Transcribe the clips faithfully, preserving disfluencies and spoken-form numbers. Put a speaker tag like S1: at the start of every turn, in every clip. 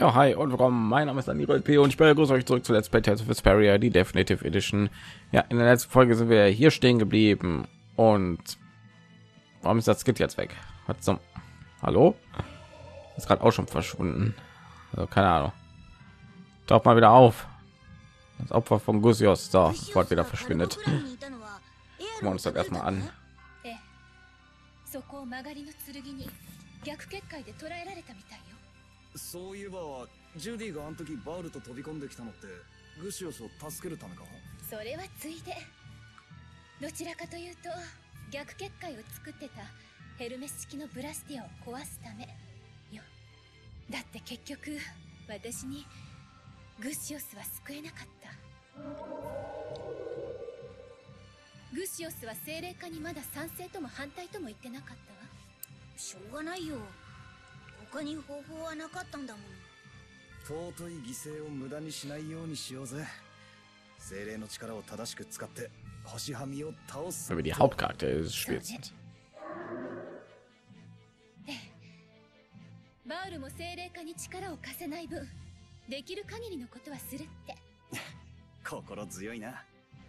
S1: Ja, hi und willkommen. Mein Name ist Daniel P. und ich begrüße euch zurück zu Let's Play Tales of Vesperia, die Definitive Edition. Ja, in der letzten Folge sind wir hier stehen geblieben und warum ist das Skit jetzt weg? Was zum Hallo? Ist gerade auch schon verschwunden. Also keine Ahnung. Taucht mal wieder auf. Das Opfer von Gusios da sofort wieder verschwindet. Gucken wir uns das erstmal an.
S2: そういえばジュディがあの時バウルと飛び込んできたのってグシオスを助けるためか。
S3: それはついでどちらかというと逆結界を作ってたヘルメス式のブラスティアを壊すためよ。だって結局私にグシオスは救えなかった。グシオスは精霊化にまだ賛成とも反対とも言ってなかったわ。しょうがないよ。他に方法はなかったんだもん。
S2: 尊い犠牲を無駄にしないようにしようぜ。精霊の力を正しく使って星はみを倒す。
S1: Über die Hauptcharaktere des Spiels sind.
S3: バウルも精霊化に力を貸せない分、できる限りのことはするって。
S2: 心強いな。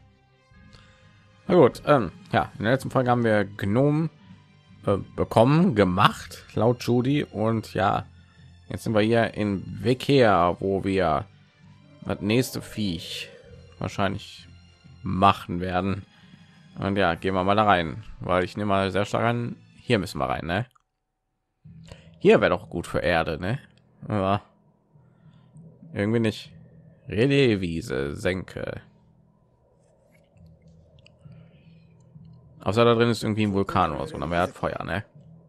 S1: Na gut, ähm, ja, in der letzten Folge haben wir Gnom äh, bekommen, gemacht, laut Judy. Und ja, jetzt sind wir hier in Vekea, wo wir das nächste Viech wahrscheinlich machen werden. Und ja, gehen wir mal da rein, weil ich nehme mal sehr stark an, hier müssen wir rein, ne? Hier wäre doch gut für Erde, ne? Aber irgendwie nicht. Relais-Wiese, Senke. Außer da drin ist irgendwie ein Vulkan oder so, aber er hat Feuer, ne?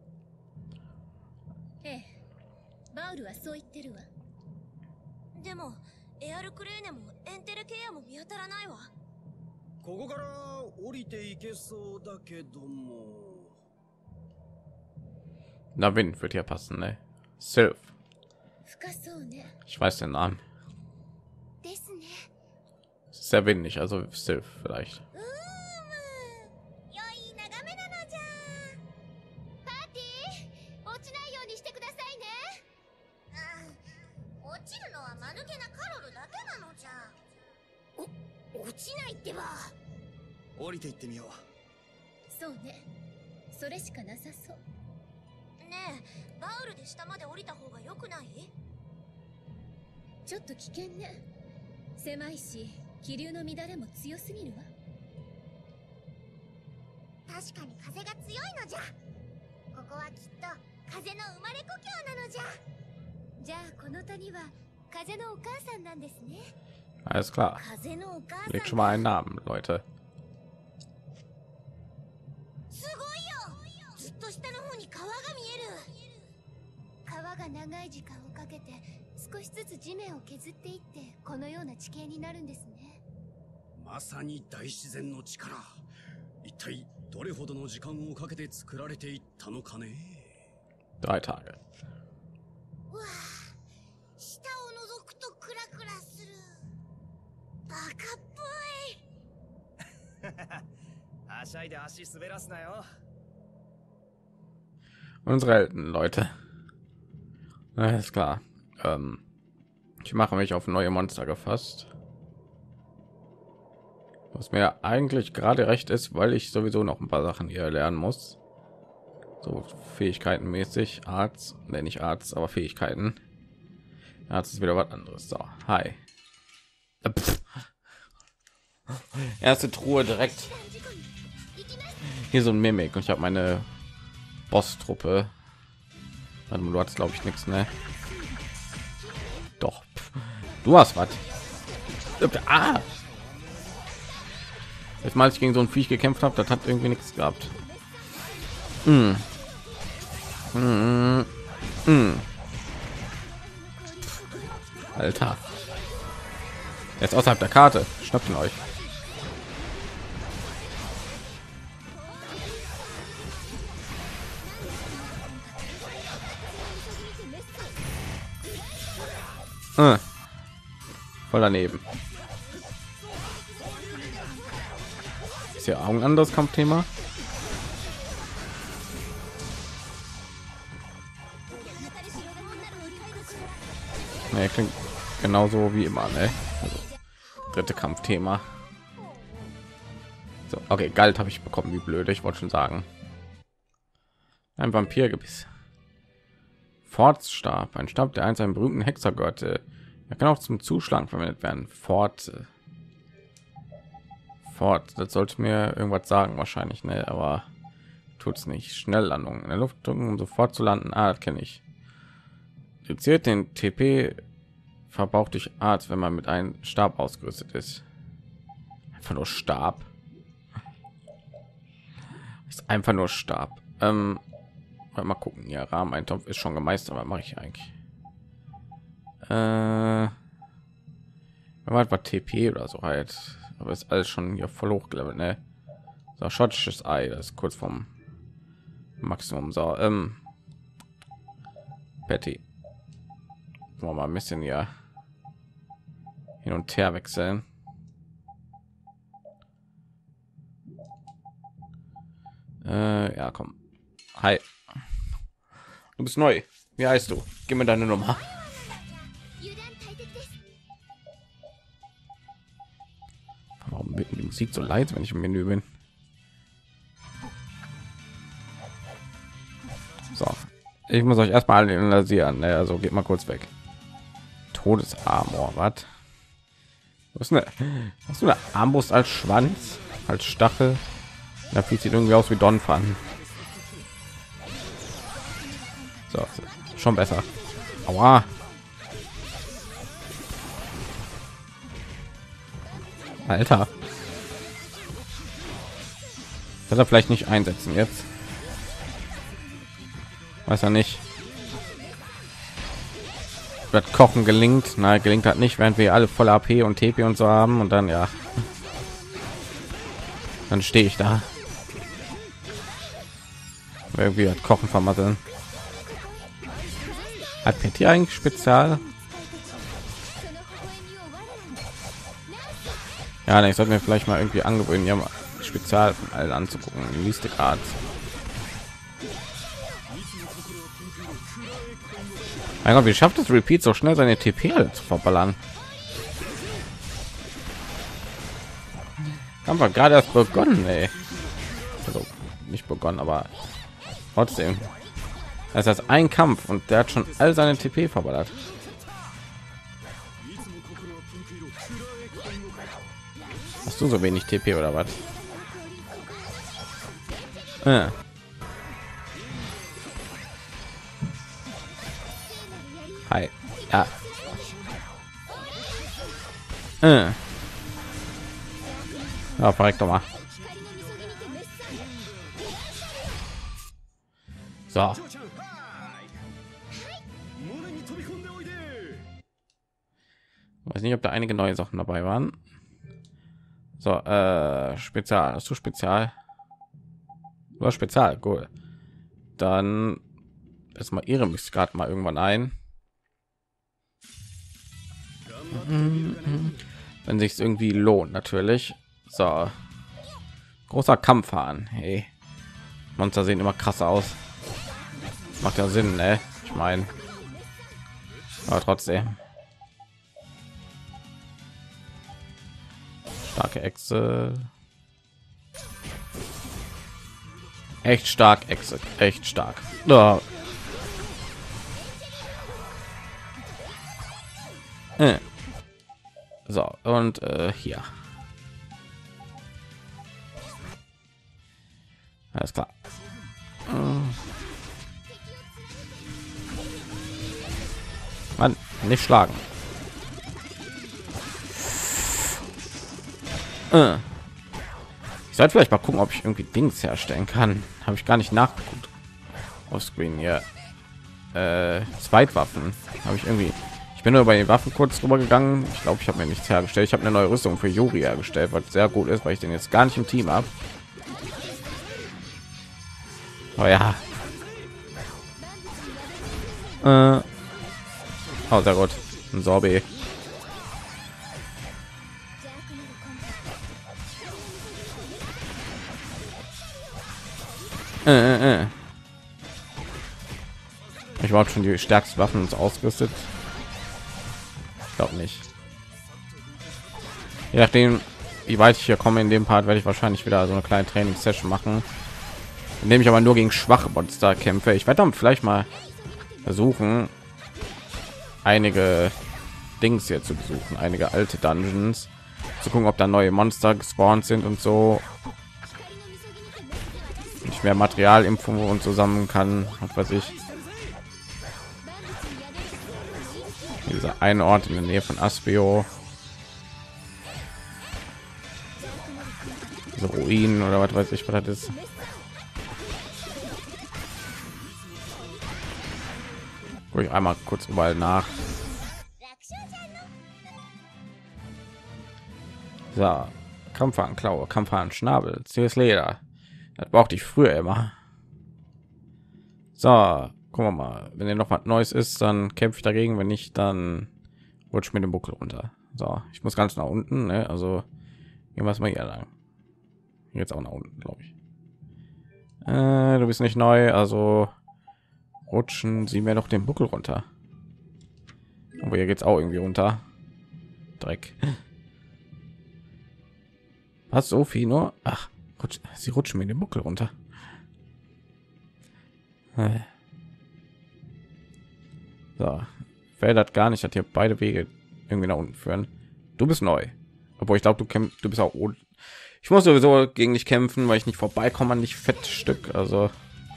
S3: バウルはそう言ってるわ。でもエアルクレーネもエンテレケアも見当たらないわ。
S2: ここから降りていけそうだけども。
S1: Na, Wind wird hier passen, ne? Sylph.
S3: 深そうね。
S1: Ich weiß den Namen.
S3: ですね。
S1: Sehr windig, also Sylph vielleicht.
S2: 降りていってみよう。
S3: そうね。それしかなさそう。ねえ、バウルで下まで降りた方が良くない？ちょっと危険ね。狭いし、気流の乱れも強すぎるわ。確かに風が強いのじゃ。ここはきっと風の生まれ故郷なのじゃ。じゃあこの谷は風のお母さんなんですね。
S1: Alles klar. Legt schon mal einen Namen, Leute.
S3: すごいよ。ずっと下の方に川が見える。川が長い時間をかけて少しずつ地面を削っていってこのような地形になるんですね。
S2: まさに大自然の力。一体どれほどの時間をかけて作られていったのかね。
S1: Drei Tage.
S3: わあ、下を覗くとクラクラする。 バカっぽい。
S2: はしゃいで足滑らすなよ。
S1: Unsere Helden, Leute. Alles klar. Ähm, ich mache mich auf neue Monster gefasst. Was mir eigentlich gerade recht ist, weil ich sowieso noch ein paar Sachen hier lernen muss. So Fähigkeiten mäßig. Arzt, nenne ich Arzt, aber Fähigkeiten. Arzt ist wieder was anderes. So, hi. Erste Truhe direkt. Hier so ein Mimik und ich habe meine Boss-Truppe. Warte mal, du hast glaube ich nichts, ne? Doch. Du hast was. Ah! Jetzt mal ich gegen so ein Viech gekämpft habe, das hat irgendwie nichts gehabt. Mm. Mm. Mm. Alter. Jetzt außerhalb der Karte. Schnappt ihn euch. Äh. Voll daneben. Ist ja auch ein anderes Kampfthema. Nee, klingt genauso wie immer, ne? Also, dritte Kampfthema. So, okay, Galt habe ich bekommen, wie blöd, ich wollte schon sagen. Ein Vampirgebiss. Fortstab, ein Stab, der einst einen berühmten Hexer gehörte. Er kann auch zum Zuschlagen verwendet werden. Fort. Fort, das sollte mir irgendwas sagen wahrscheinlich, ne? Aber tut's nicht. Schnelllandung in der Luft drücken, um sofort zu landen. Ah, das kenne ich. Reduziert den T P Verbrauch durch Art, wenn man mit einem Stab ausgerüstet ist. Einfach nur Stab. Ist einfach nur Stab. Ähm, mal gucken. Ja, Rahmeneintopf ist schon gemeistert. Was mache ich eigentlich? Äh, war T P oder so halt. Aber ist alles schon hier voll hochgelevelt, ne? So, schottisches Ei, das ist kurz vom Maximum. So, ähm, Betty. Wollen wir mal ein bisschen ja hin und her wechseln. Äh, ja, komm. Hi. Du bist neu. Wie heißt du? Gib mir deine Nummer. Warum wird die Musik so leid, wenn ich im Menü bin? So, ich muss euch erstmal alle analysieren. Ne? Also geht mal kurz weg. Todesarmor, was? Was ist eine? Hast du eine Armbrust als Schwanz, als Stachel? Da sieht irgendwie aus wie Donphan. So, schon besser. Aua. Alter. Wird er vielleicht nicht einsetzen jetzt? Weiß er nicht. Das Kochen gelingt. Nein, gelingt hat nicht, während wir alle voll A P und T P und so haben. Und dann ja. Dann stehe ich da. Irgendwie hat Kochen vermasseln. Hat Petty eigentlich Spezial? Ja, ne, ich sollte mir vielleicht mal irgendwie angewöhnen, ja mal Spezial von allen anzugucken. Mystic Art. Mein Gott, wie schafft es Repeat so schnell seine T P zu verballern? Haben wir gerade erst begonnen, ey. Also nicht begonnen, aber trotzdem. Das ist ein Kampf und der hat schon all seine T P verballert. Hast du so wenig T P oder was? Äh. Hi. Ja. Äh. Ja, verreckt doch mal. So. Weiß nicht, ob da einige neue Sachen dabei waren. So, äh, Spezial. Hast du Spezial? War Spezial, cool. Dann ist mal ihre mich gerade mal irgendwann ein. Wenn sich irgendwie lohnt, natürlich. So, großer Kampf fahren. Hey, Monster sehen immer krasser aus. Macht ja Sinn, ne? Ich meine, aber trotzdem. Starke Echse. Echt stark, Echse. Echt stark. Ja. Äh. So, und äh, hier. Alles klar. Mann, nicht schlagen. Äh. Ich sollte vielleicht mal gucken, ob ich irgendwie Dings herstellen kann. Habe ich gar nicht nachgeguckt. Auf Screen hier. Äh, Zweitwaffen habe ich irgendwie. Ich bin nur bei den Waffen kurz drüber gegangen. Ich glaube, ich habe mir nichts hergestellt. Ich habe eine neue Rüstung für Yuri hergestellt, was sehr gut ist, weil ich den jetzt gar nicht im Team habe. Oh ja. Äh. Oh, sehr gut. Ein Sorbet. Äh, äh, äh. Ich war schon die stärksten Waffen uns ausgerüstet. Ich glaube nicht. Je nachdem, wie weit ich hier komme in dem Part, werde ich wahrscheinlich wieder so eine kleine Trainingssession machen, indem ich aber nur gegen schwache Monster kämpfe. Ich werde dann vielleicht mal versuchen, einige Dings hier zu besuchen, einige alte Dungeons, zu gucken, ob da neue Monster gespawnt sind und so. Ich mehr Material im und zusammen kann, was weiß ich. Dieser eine Ort in der Nähe von Aspio. Diese Ruinen oder was weiß ich, was das ist. Guck ich einmal kurz überall nach. So, Kampfhahn Klaue, Kampfhahn Schnabel, zähes Leder. Das brauchte ich früher immer. So, gucken wir mal. Wenn ihr noch was Neues ist, dann kämpfe ich dagegen. Wenn nicht, dann rutscht mir den Buckel runter. So, ich muss ganz nach unten. Ne? Also gehen wir es mal hier lang. Jetzt auch nach unten, glaube ich. Äh, du bist nicht neu, also rutschen Sie mir doch den Buckel runter. Aber hier geht's auch irgendwie runter. Dreck. Was, Sophie nur? Ach, rutsch, sie rutschen mir den Buckel runter. So, fällt das gar nicht, hat hier beide Wege irgendwie nach unten führen. Du bist neu, obwohl ich glaube, du kämpfst, du bist auch. Ich muss sowieso gegen dich kämpfen, weil ich nicht vorbeikomme an dich Fettstück. Also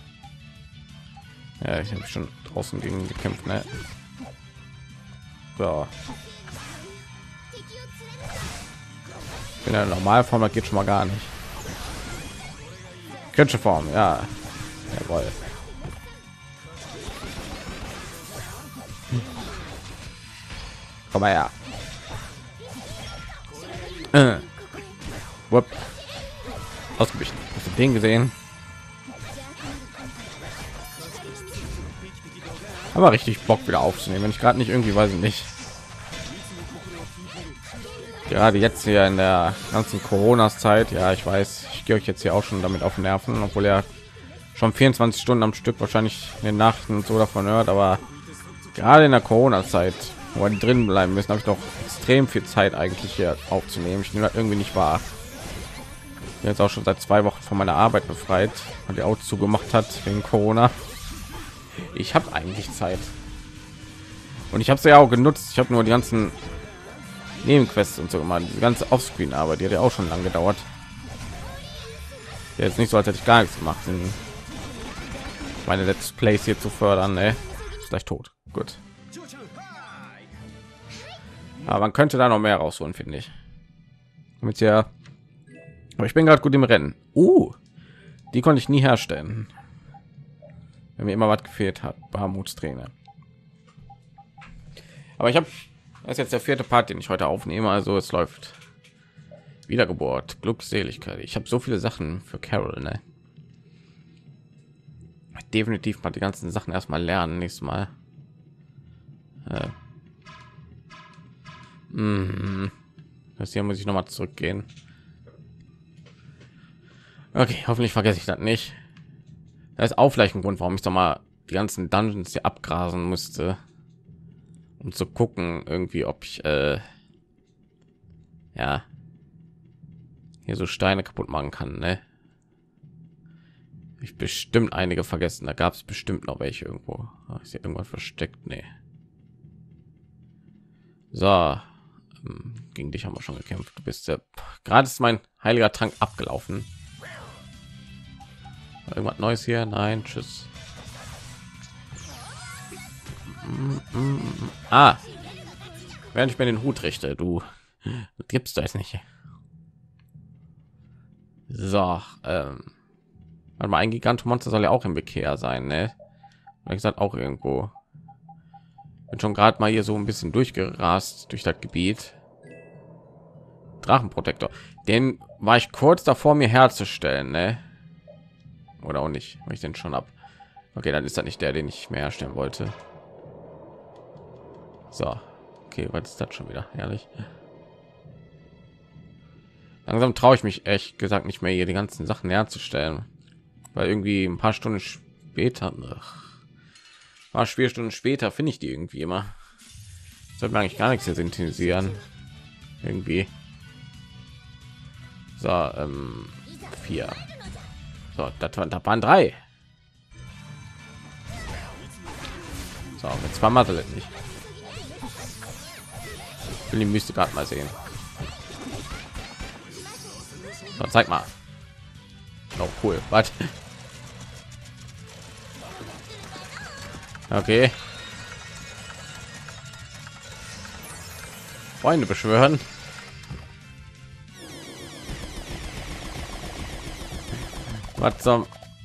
S1: ja, ich habe schon draußen gegen gekämpft, ne? So. In der Normalform, das geht schon mal gar nicht. Kritische Form, ja. Jawohl. Komm mal her. Äh. Wupp. Ausgewichen. Hast du den gesehen? Aber richtig Bock wieder aufzunehmen, wenn ich gerade nicht irgendwie, weiß ich nicht. Gerade jetzt hier in der ganzen Corona-Zeit, ja, ich weiß, ich gehe euch jetzt hier auch schon damit auf den Nerven, obwohl er schon vierundzwanzig Stunden am Stück wahrscheinlich in den Nachten und so davon hört, aber gerade in der Corona-Zeit, wo wir drin bleiben müssen, habe ich doch extrem viel Zeit eigentlich hier aufzunehmen. Ich nehme das irgendwie nicht wahr. Ich bin jetzt auch schon seit zwei Wochen von meiner Arbeit befreit, weil die auch zugemacht hat wegen Corona. Ich habe eigentlich Zeit und ich habe sie ja auch genutzt. Ich habe nur die ganzen Nebenquests und so gemacht, die ganze Offscreen-Arbeit, die hat ja auch schon lange gedauert. Jetzt nicht so, als hätte ich gar nichts gemacht, meine Let's Plays hier zu fördern. Ne? Ist gleich tot. Gut. Aber man könnte da noch mehr rausholen, finde ich. Mit ja. Aber ich bin gerade gut im Rennen. Uh, die konnte ich nie herstellen. Wenn mir immer was gefehlt hat, Barmutsträne. Aber ich habe, das ist jetzt der vierte Part, den ich heute aufnehme, also es läuft. Wiedergeburt, Glückseligkeit. Ich habe so viele Sachen für Carol, ne? Definitiv mal die ganzen Sachen erstmal lernen, nächstes Mal. Äh. Mm. Das hier muss ich noch mal zurückgehen. Okay, hoffentlich vergesse ich das nicht. Das ist auch vielleicht ein Grund, warum ich doch mal die ganzen Dungeons hier abgrasen musste, um zu gucken, irgendwie, ob ich äh, ja hier so Steine kaputt machen kann. Ne? Ich bestimmt einige vergessen. Da gab es bestimmt noch welche irgendwo. Ist hier irgendwas versteckt? Nee. So, ähm, gegen dich haben wir schon gekämpft. Du bist ja gerade ist mein heiliger Trank abgelaufen. Irgendwas Neues hier? Nein, tschüss. Ah, während ich mir den Hut richte, du gibst du es nicht. So, ähm, warte mal, ein Gigantomonster soll ja auch im Bekehr sein, ne? Wie gesagt, auch irgendwo. Bin schon gerade mal hier so ein bisschen durchgerast durch das Gebiet. Drachenprotektor, den war ich kurz davor mir herzustellen, ne? Oder auch nicht, weil ich den schon ab. Okay, dann ist das nicht der, den ich mehr herstellen wollte. So, okay, was ist das schon wieder? Ehrlich. Langsam traue ich mich echt gesagt nicht mehr, hier die ganzen Sachen herzustellen, weil irgendwie ein paar Stunden später, ach, paar Spielstunden später finde ich die irgendwie immer. Sollte man eigentlich gar nichts hier synthetisieren. Irgendwie. So, ähm, vier. So, das waren, das waren drei. So, jetzt war Mathe nicht. Ich will die Mystik gerade mal sehen. So, zeig mal. Oh, cool. Was? Okay. Freunde beschwören. Was zum?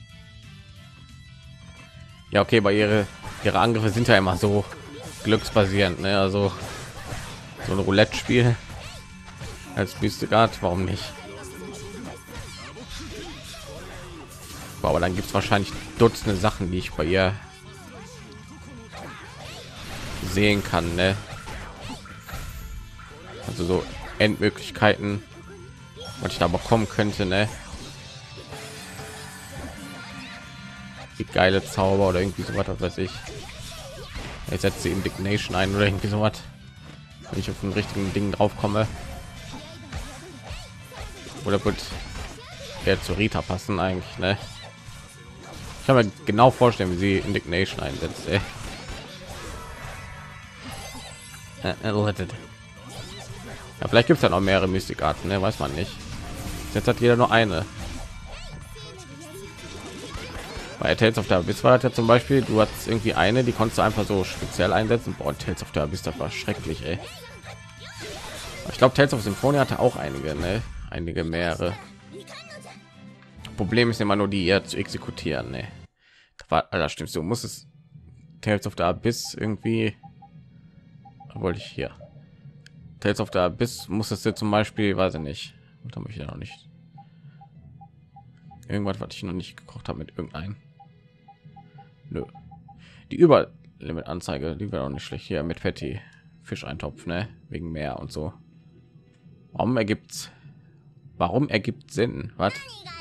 S1: Ja, okay, bei ihre ihre Angriffe sind ja immer so glücksbasierend, ne? Also so ein Roulette-Spiel als Mystigard, warum nicht? Aber dann gibt es wahrscheinlich Dutzende Sachen, die ich bei ihr sehen kann, ne? Also so Endmöglichkeiten, was ich da bekommen könnte, ne? Die geile Zauber oder irgendwie so was, weiß ich. Ich setze Indignation ein oder irgendwie so was, wenn ich auf den richtigen Ding drauf komme. Oder wird eher zu Rita passen eigentlich, ne? Ich kann mir genau vorstellen, wie sie Indignation einsetzt. Ey. Ja, vielleicht gibt es ja noch mehrere Mystikarten, ne? Weiß man nicht. Jetzt hat jeder nur eine. Bei Tales of the Abyss war das ja zum Beispiel, du hast irgendwie eine, die konntest du einfach so speziell einsetzen. Boah, Tales of the Abyss, das war schrecklich, ey. Ich glaube, Tales of Symphonia hatte auch einige, ne? Einige mehrere. Problem ist immer nur, die ihr zu exekutieren, ne? Das war, Alter, stimmst du, musst es Tales of the Abyss irgendwie, wollte ich hier. Tales of the Abyss musstest du zum Beispiel, weiß ich nicht, da möchte ich ja noch nicht. Irgendwas, was ich noch nicht gekocht habe mit irgendeinem. Nö. Die Überlimit-Anzeige, die wäre auch nicht schlecht hier mit Patty Fischeintopf, ne? Wegen Meer und so. Warum ergibt's? Warum ergibt Sinn? Was?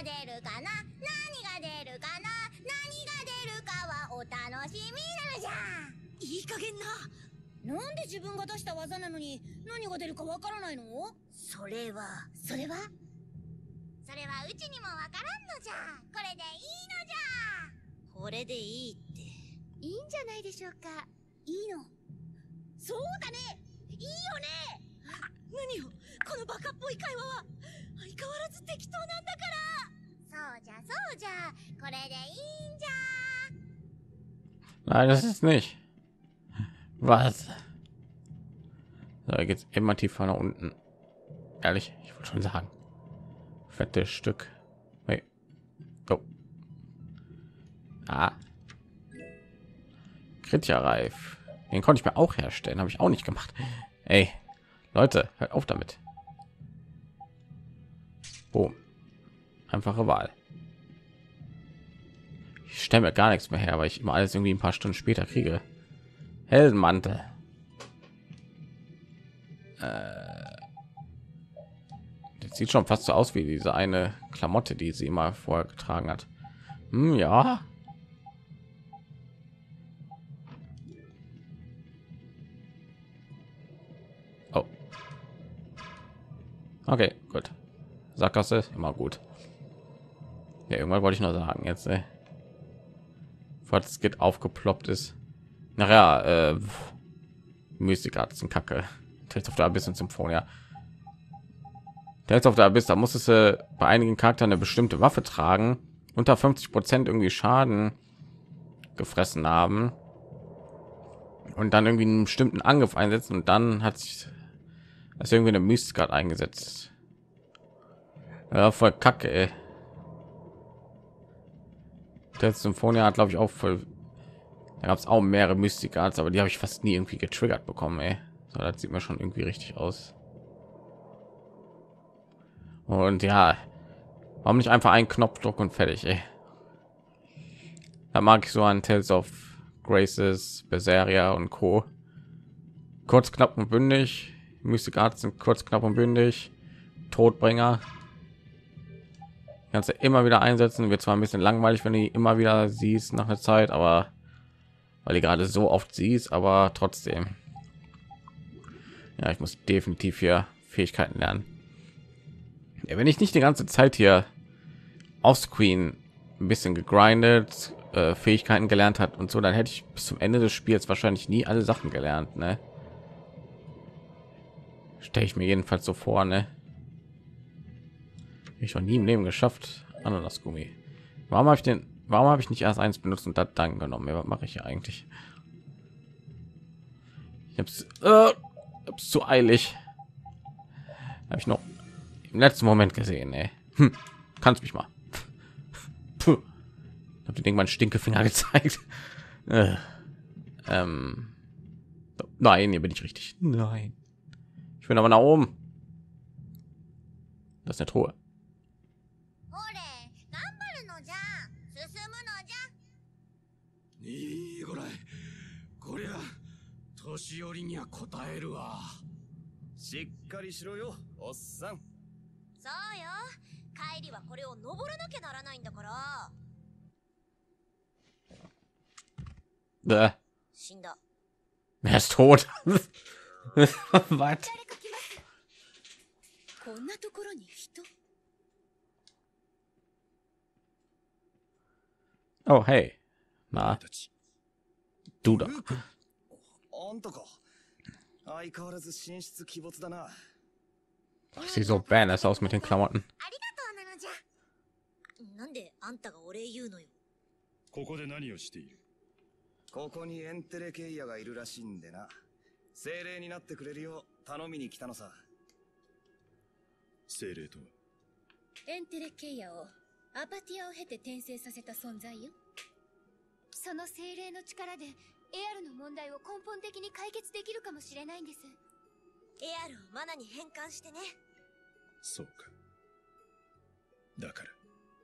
S3: なんで自分が出した技なのに何が出るかわからないの？それはそれはそれはうちにもわからんのじゃ。これでいいのじゃ。これでいいっていいんじゃないでしょうか。いいの？そうだね。いいよね。何よこのバカっぽい会話は。相変わらず適当なんだから。そうじゃそうじゃ。これでいいんじゃ。
S1: Nein, das ist nicht. Was? Da geht's immer tiefer nach unten. Ehrlich, ich wollte schon sagen. Fettes Stück. Hey. Oh. Ah. Kritja-Reif. Den konnte ich mir auch herstellen, habe ich auch nicht gemacht. Ey, Leute, hört auf damit. Boom. Einfache Wahl. Ich stelle mir gar nichts mehr her, weil ich immer alles irgendwie ein paar Stunden später kriege. Heldenmantel. Äh, das sieht schon fast so aus wie diese eine Klamotte, die sie immer vorher getragen hat. Hm, ja. Oh. Okay, gut. Sackgasse immer gut. Ja, irgendwann wollte ich noch sagen jetzt, ey. Was geht aufgeploppt ist. Naja, äh, Mystikarten Kacke. Tales of the Abyss und Symphonia. Tales of the Abyss, da musstest du bei einigen Charakteren eine bestimmte Waffe tragen, unter fünfzig Prozent irgendwie Schaden gefressen haben und dann irgendwie einen bestimmten Angriff einsetzen und dann hat sich das irgendwie eine Mystikart eingesetzt. Ja, voll Kacke, ey. Tales Symphonia hat, glaube ich, auch voll. Da gab es auch mehrere Mystikarts, aber die habe ich fast nie irgendwie getriggert bekommen, ey. So, das sieht mir schon irgendwie richtig aus. Und ja, warum nicht einfach einen Knopfdruck und fertig, ey. Da mag ich so an Tales of Graces, Berseria und Co. Kurz, knapp und bündig. Mystikarts sind kurz, knapp und bündig. Todbringer. Kannst du immer wieder einsetzen. Wird zwar ein bisschen langweilig, wenn du immer wieder siehst nach einer Zeit, aber weil die gerade so oft siehst, aber trotzdem. Ja, ich muss definitiv hier Fähigkeiten lernen. Ja, wenn ich nicht die ganze Zeit hier offscreen ein bisschen gegrindet, äh, Fähigkeiten gelernt hat und so, dann hätte ich bis zum Ende des Spiels wahrscheinlich nie alle Sachen gelernt, ne? Stelle ich mir jedenfalls so vor, ne? Ich noch nie im Leben geschafft. Ananasgummi. Warum habe ich den? Warum habe ich nicht erst eins benutzt und das dann genommen? Ja, was mache ich hier eigentlich? Ich habe es äh, hab's zu eilig. Habe ich noch im letzten Moment gesehen, ey. Hm, kannst mich mal. Puh. Ich habe den meinen Stinkefinger gezeigt. Äh, ähm. Nein, hier bin ich richtig. Nein. Ich bin aber nach oben. Das ist eine Truhe.
S4: ほれ、頑張るのじゃ。進むのじゃ。
S2: いいこれこりゃ年寄りには応えるわ。
S5: しっかりしろよ、おっさん。
S4: そうよ。帰りはこれを登らなきゃならないんだから。
S1: Bäh.
S4: 死んだ。
S1: Er ist tot. Was?
S3: 誰か来ます。こんなところに人。
S1: Oh, hey. Na,
S5: たち
S1: du da.
S5: あんたか。相変わらず神出鬼没だな。
S1: Ich sehe so badass aus mit den Klamotten.
S4: ありがとうなのじゃ。なんであんたがお礼言うのよ。
S5: ここで何をしている？ここにエンテレケイヤがいるらしいんでな。精霊になってくれるよう頼みに来たのさ。精霊とは？
S3: エンテレケイヤをアパティアを経て転生させた存在よ。その精霊の力でエアルの問題を根本的に解決できるかもしれないんです。
S4: エアルをマナに変換してね。
S5: そうか。だから。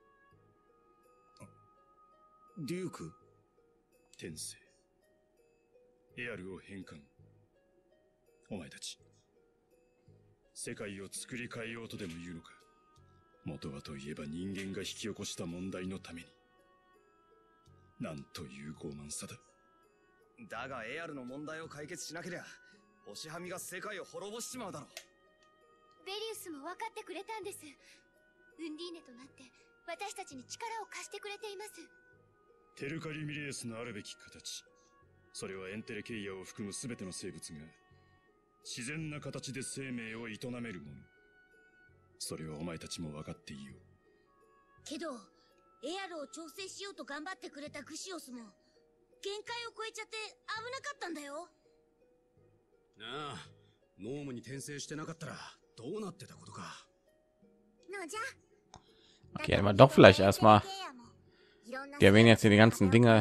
S5: デューク？転生。エアルを変換。お前たち。世界を作り変えようとでも言うのか。元はといえば人間が引き起こした問題のために。なんという傲慢さだ。だがエアルの問題を解決しなけりゃ、星はみが世界を滅ぼしちまうだろう。
S3: ベリウスも分かってくれたんです。ウンディーネとなって私たちに力を貸してくれています。
S5: テルカリミレースのあるべき形。それはエンテレケイヤを含むすべての生物が自然な形で生命を営めるもの。それはお前たちも分かっていいよ。
S4: けど、エアルを調整しようと頑張ってくれたグシオスも限界を超えちゃって危なかったんだよ。
S2: なあ、ノームに転生してなかったらどうなってたことか。
S4: のじゃ。
S1: Okay, aber doch vielleicht erstmal. Die erwähnen jetzt hier die ganzen Dinge,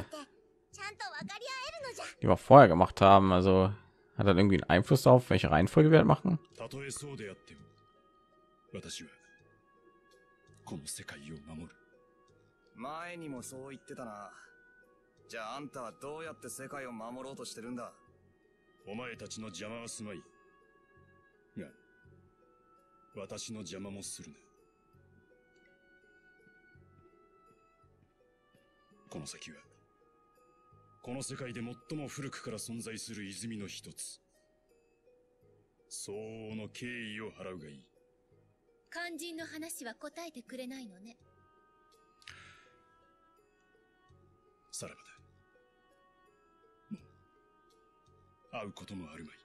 S1: die wir vorher gemacht haben. Also hat dann irgendwie einen Einfluss darauf, welche Reihenfolge wir machen.
S5: 前にもそう言ってたな。じゃああんたはどうやって世界を守ろうとしてるんだ。お前たちの邪魔はすまい。が、私の邪魔もするな。この先は、この世界で最も古くから存在する泉の一つ。相応の敬意を払うがいい。
S3: 肝心の話は答えてくれないのね。
S5: さらばだ。もう、会うこともあるまい。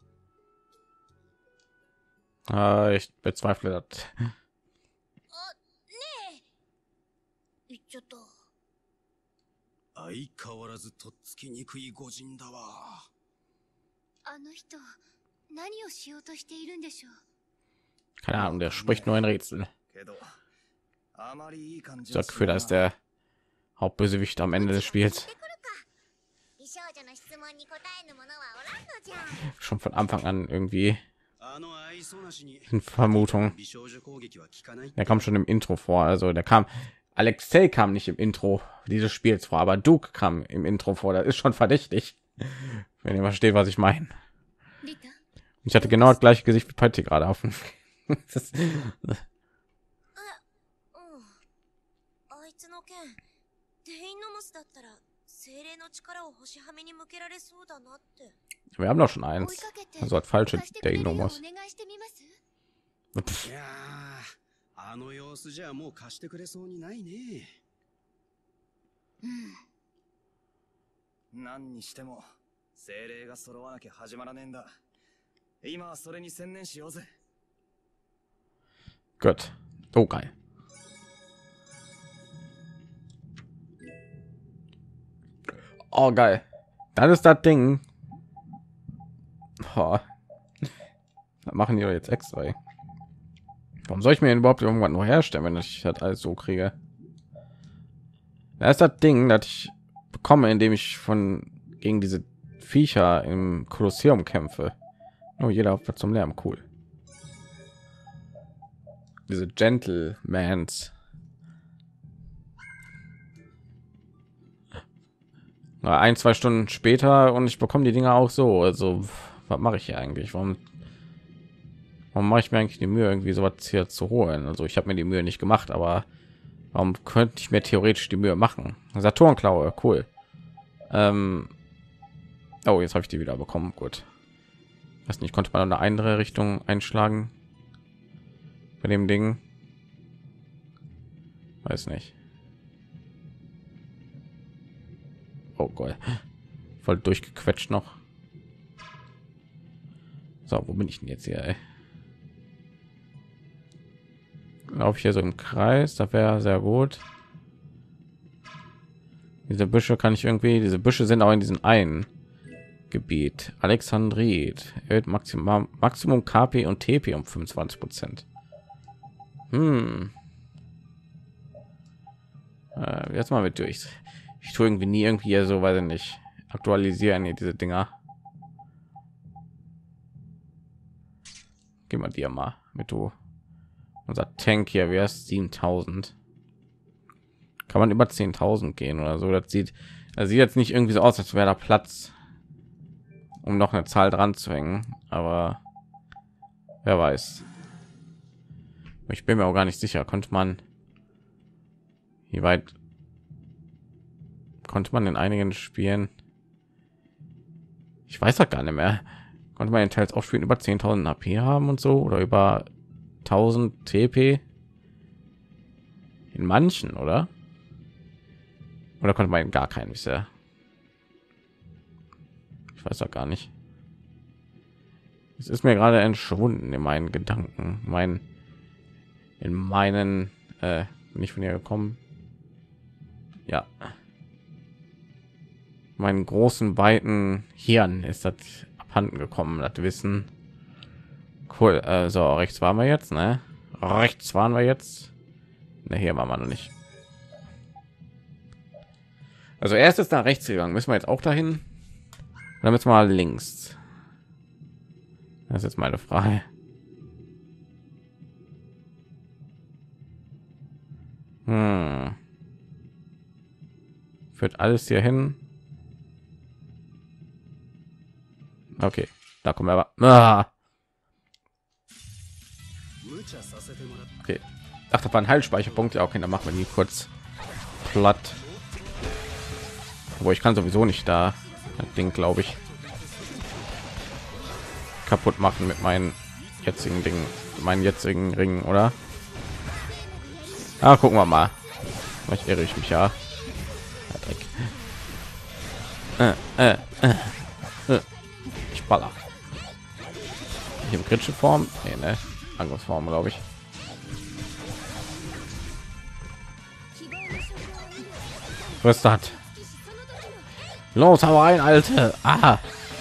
S1: Ah, ich bezweifle das.
S4: あ、ねえ。言っちゃった。
S2: 相変わらずとっつきにくい御人だわ。
S3: あの人、何をしようとしているんでしょう。
S1: Keine Ahnung, der spricht nur in Rätseln. Ich habe das Gefühl, da ist der Hauptbösewicht am Ende des Spiels. Schon von Anfang an irgendwie in Vermutung. Der kam schon im Intro vor. Also der kam, Alexei kam nicht im Intro dieses Spiels vor, aber Duke kam im Intro vor. Das ist schon verdächtig, wenn ihr versteht, was ich meine. Ich hatte genau das gleiche Gesicht wie Patty gerade auf dem.
S4: あいつの剣、デイノモスだったら精霊の力を星はみに向けられそうだなって。
S1: Wir haben doch schon
S4: 追い
S1: eins.
S4: かけて
S1: Also hat falsche
S4: 貸してくれるようお
S1: Diagnomos.
S4: 願いしてみます
S2: いやー、あの様子じゃもう貸してくれそうにないね。
S5: 何にしても精霊が揃わなきゃ始まらねえんだ。今はそれに専念しようぜ。
S1: Gut. Oh, geil. Oh, geil. Das ist das Ding. Oh. Das machen die doch jetzt extra. Ey. Warum soll ich mir denn überhaupt irgendwann nur herstellen, wenn ich das alles so kriege? Das ist das Ding, das ich bekomme, indem ich von gegen diese Viecher im Kolosseum kämpfe. Nur jeder hat was zum Lärm. Cool. Diese Gentlemans. Na, ein, zwei Stunden später und ich bekomme die Dinger auch so. Also, was mache ich hier eigentlich? Warum, warum mache ich mir eigentlich die Mühe, irgendwie sowas hier zu holen? Also, ich habe mir die Mühe nicht gemacht, aber warum könnte ich mir theoretisch die Mühe machen? Saturnklaue, cool. Ähm oh, jetzt habe ich die wieder bekommen. Gut. Weiß nicht, konnte man in eine andere Richtung einschlagen bei dem Ding? Weiß nicht. Oh Gott, voll durchgequetscht noch. So, wo bin ich denn jetzt hier? Ey? Laufe ich hier so im Kreis? Das wäre sehr gut. Diese Büsche kann ich irgendwie. Diese Büsche sind auch in diesem einen Gebiet. Alexandrit erhöht Maximum Maximum K P und T P um fünfundzwanzig Prozent. Hm. Äh, jetzt mal mit durch. Ich tue irgendwie nie irgendwie hier so, weiß ich nicht, aktualisieren hier diese Dinger. Gehen wir dir mal mit, du. Unser Tank hier wäre es siebentausend. Kann man über zehntausend gehen oder so? Das sieht, das sieht jetzt nicht irgendwie so aus, als wäre da Platz, um noch eine Zahl dran zu hängen. Aber wer weiß. Ich bin mir auch gar nicht sicher. Konnte man, wie weit konnte man in einigen Spielen, ich weiß das gar nicht mehr, konnte man in Teils auch spielen über zehntausend A P haben und so oder über tausend T P in manchen, oder oder konnte man gar keinen bisher? Ich weiß doch gar nicht. Es ist mir gerade entschwunden in meinen Gedanken, mein in meinen äh, bin ich von hier gekommen. Ja, meinen großen weiten Hirn ist das abhanden gekommen, das Wissen. Cool. Äh, so, rechts waren wir jetzt, ne? Rechts waren wir jetzt. Ne, hier waren wir noch nicht. Also erst ist nach rechts gegangen. Müssen wir jetzt auch dahin? Oder müssen wir mal links? Das ist jetzt meine Frage. Hm. Führt alles hier hin? Okay, da kommen wir aber. Ah. Okay, ach, da war ein Heilspeicherpunkt. Ja, okay, dann machen wir die kurz platt. Wo ich kann sowieso nicht da das Ding, glaube ich, kaputt machen mit meinen jetzigen Dingen, meinen jetzigen Ringen, oder? Ah, gucken wir mal. Vielleicht irre ich mich ja. Ja, äh, äh, äh, äh. Ich baller. Ich im kritische Form, nee, ne? Angriffsform, glaube ich. Was hat? Los, hau rein, alte. Ah.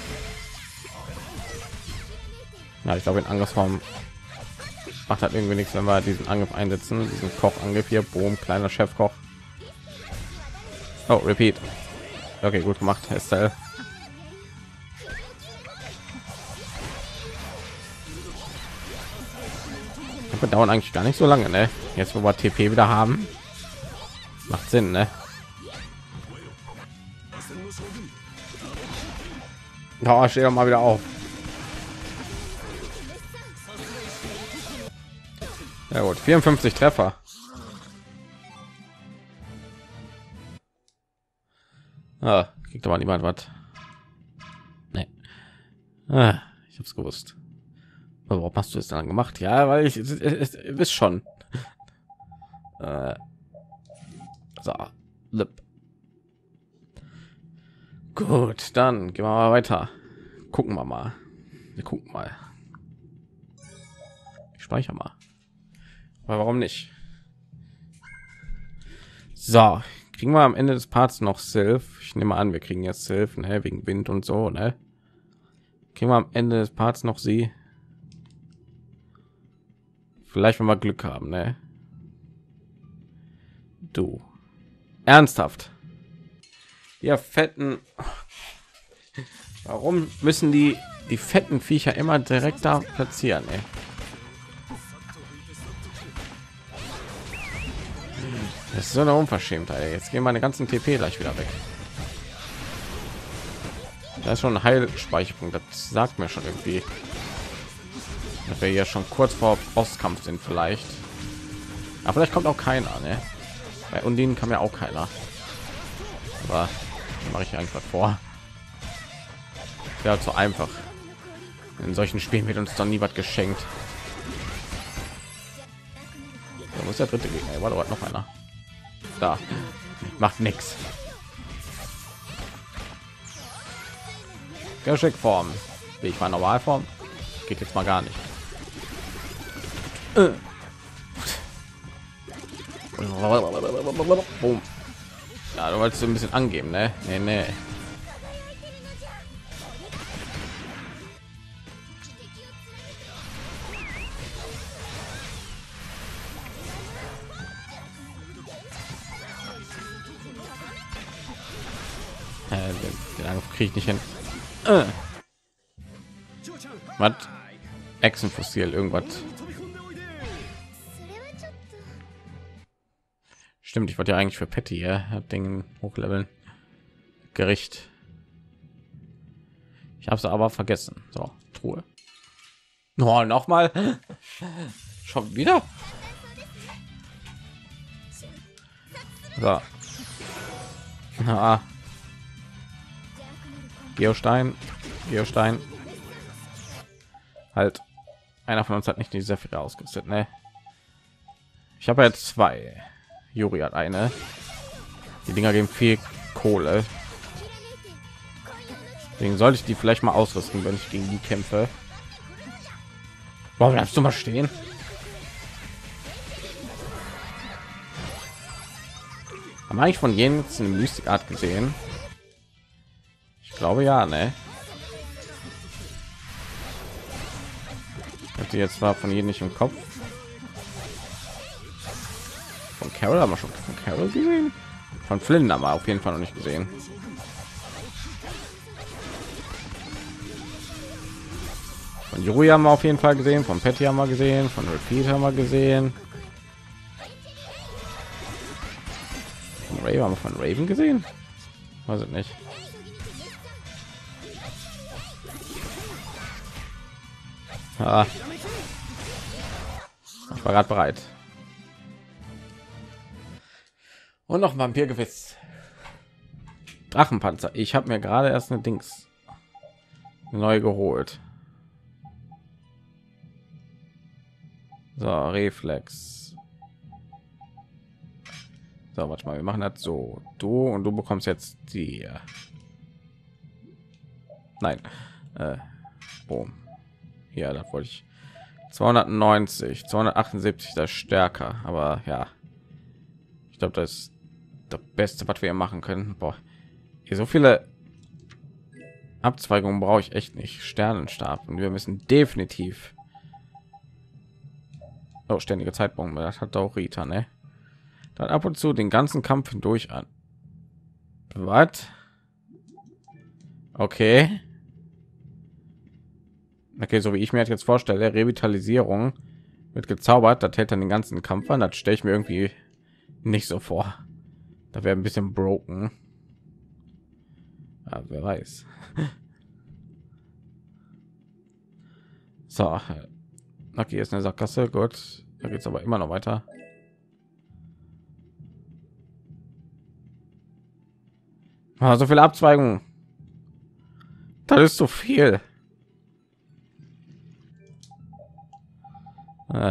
S1: Ja, ich glaube in Angriffsform macht halt irgendwie nichts, wenn wir diesen Angriff einsetzen, diesen Kochangriff hier. Boom, kleiner Chefkoch. Oh, repeat. Okay, gut gemacht, Estelle. Wir dauern eigentlich gar nicht so lange, ne? Jetzt wo wir T P wieder haben, macht Sinn, ne? Da steht doch mal wieder auf. Ja gut, vierundfünfzig Treffer. Ah, kriegt aber niemand was. Nee. Ah, ich hab's gewusst. Aber warum hast du es dann gemacht? Ja, weil ich es ist schon. Äh, so. Lip. Gut, dann gehen wir mal weiter. Gucken wir mal. Wir gucken mal. Ich speichere mal. Aber warum nicht? So, kriegen wir am Ende des Parts noch Sylph. Ich nehme an, wir kriegen jetzt Sylph, ne, wegen Wind und so, ne? Kriegen wir am Ende des Parts noch sie? Vielleicht, wenn wir Glück haben, ne? Du. Ernsthaft? Ja, fetten. Warum müssen die die fetten Viecher immer direkt da platzieren, ey? Das ist so eine Unverschämtheit. Jetzt gehen meine ganzen T P gleich wieder weg. Da ist schon ein Heilspeicherpunkt. Das sagt mir schon irgendwie, dass wir ja schon kurz vor Bosskampf sind vielleicht. Aber vielleicht kommt auch keiner, ne? Bei Undinen kam ja auch keiner. Aber mache ich eigentlich was vor. Ja, halt so einfach. In solchen Spielen wird uns dann nie was geschenkt. Da muss der dritte Gegner. Ey, warte, warte, noch einer. Da macht nichts. Geschickform, wie ich meine Normalform, geht jetzt mal gar nicht. Äh. Boom. Ja, du wolltest ein bisschen angeben, ne? Nee, nee. Äh, den, den Angriff kriege ich nicht hin. Äh. Was? Echsenfossil, irgendwas. Stimmt, ich wollte ja eigentlich für Patty, ja, hat Dingen hochleveln. Gericht. Ich habe es aber vergessen. So, Truhe. Oh, noch mal. Schon wieder. So. Ah. Geostein, Geostein. Halt. Einer von uns hat nicht die sehr viel ausgerüstet, ne? Ich habe jetzt zwei. Juri hat eine. Die Dinger geben viel Kohle. Deswegen sollte ich die vielleicht mal ausrüsten, wenn ich gegen die kämpfe. Warum bleibst du mal stehen? Haben wir eigentlich von jenen eine Mystikart gesehen? Ich glaube ja, ne? Die jetzt war von jedem nicht im Kopf. Von Carol haben wir schon von Carol gesehen. Von Flynn haben wir auf jeden Fall noch nicht gesehen. Von Yuri haben wir auf jeden Fall gesehen. Von Patty haben wir gesehen. Von Repeat haben wir gesehen. Von Ray haben wir von Raven gesehen. Weiß ich nicht. Ah. Ich war gerade bereit. Und noch Vampirgewiss. Drachenpanzer. Ich habe mir gerade erst eine Dings neu geholt. So, Reflex. So, warte mal, wir machen das so. Du und du bekommst jetzt die. Nein. Äh, boom. Ja, das wollte ich. zweihundertneunzig, zweihundertachtundsiebzig, das ist stärker, aber ja. Ich glaube, das ist das Beste, was wir machen können. Boah, hier so viele Abzweigungen brauche ich echt nicht. Sternenstab und wir müssen definitiv. Oh, ständige Zeitpunkt. Das hat auch Rita, ne? Dann ab und zu den ganzen Kampf hindurch an. Was? Okay. Okay, so wie ich mir jetzt vorstelle, Revitalisierung wird gezaubert, das hält dann den ganzen Kampf an. Das stelle ich mir irgendwie nicht so vor. Da wäre ein bisschen broken. Ja, wer weiß. So, okay, ist eine Sackgasse. Gut, da geht es aber immer noch weiter. Ah, so viele Abzweigungen. Das ist so viel. Äh.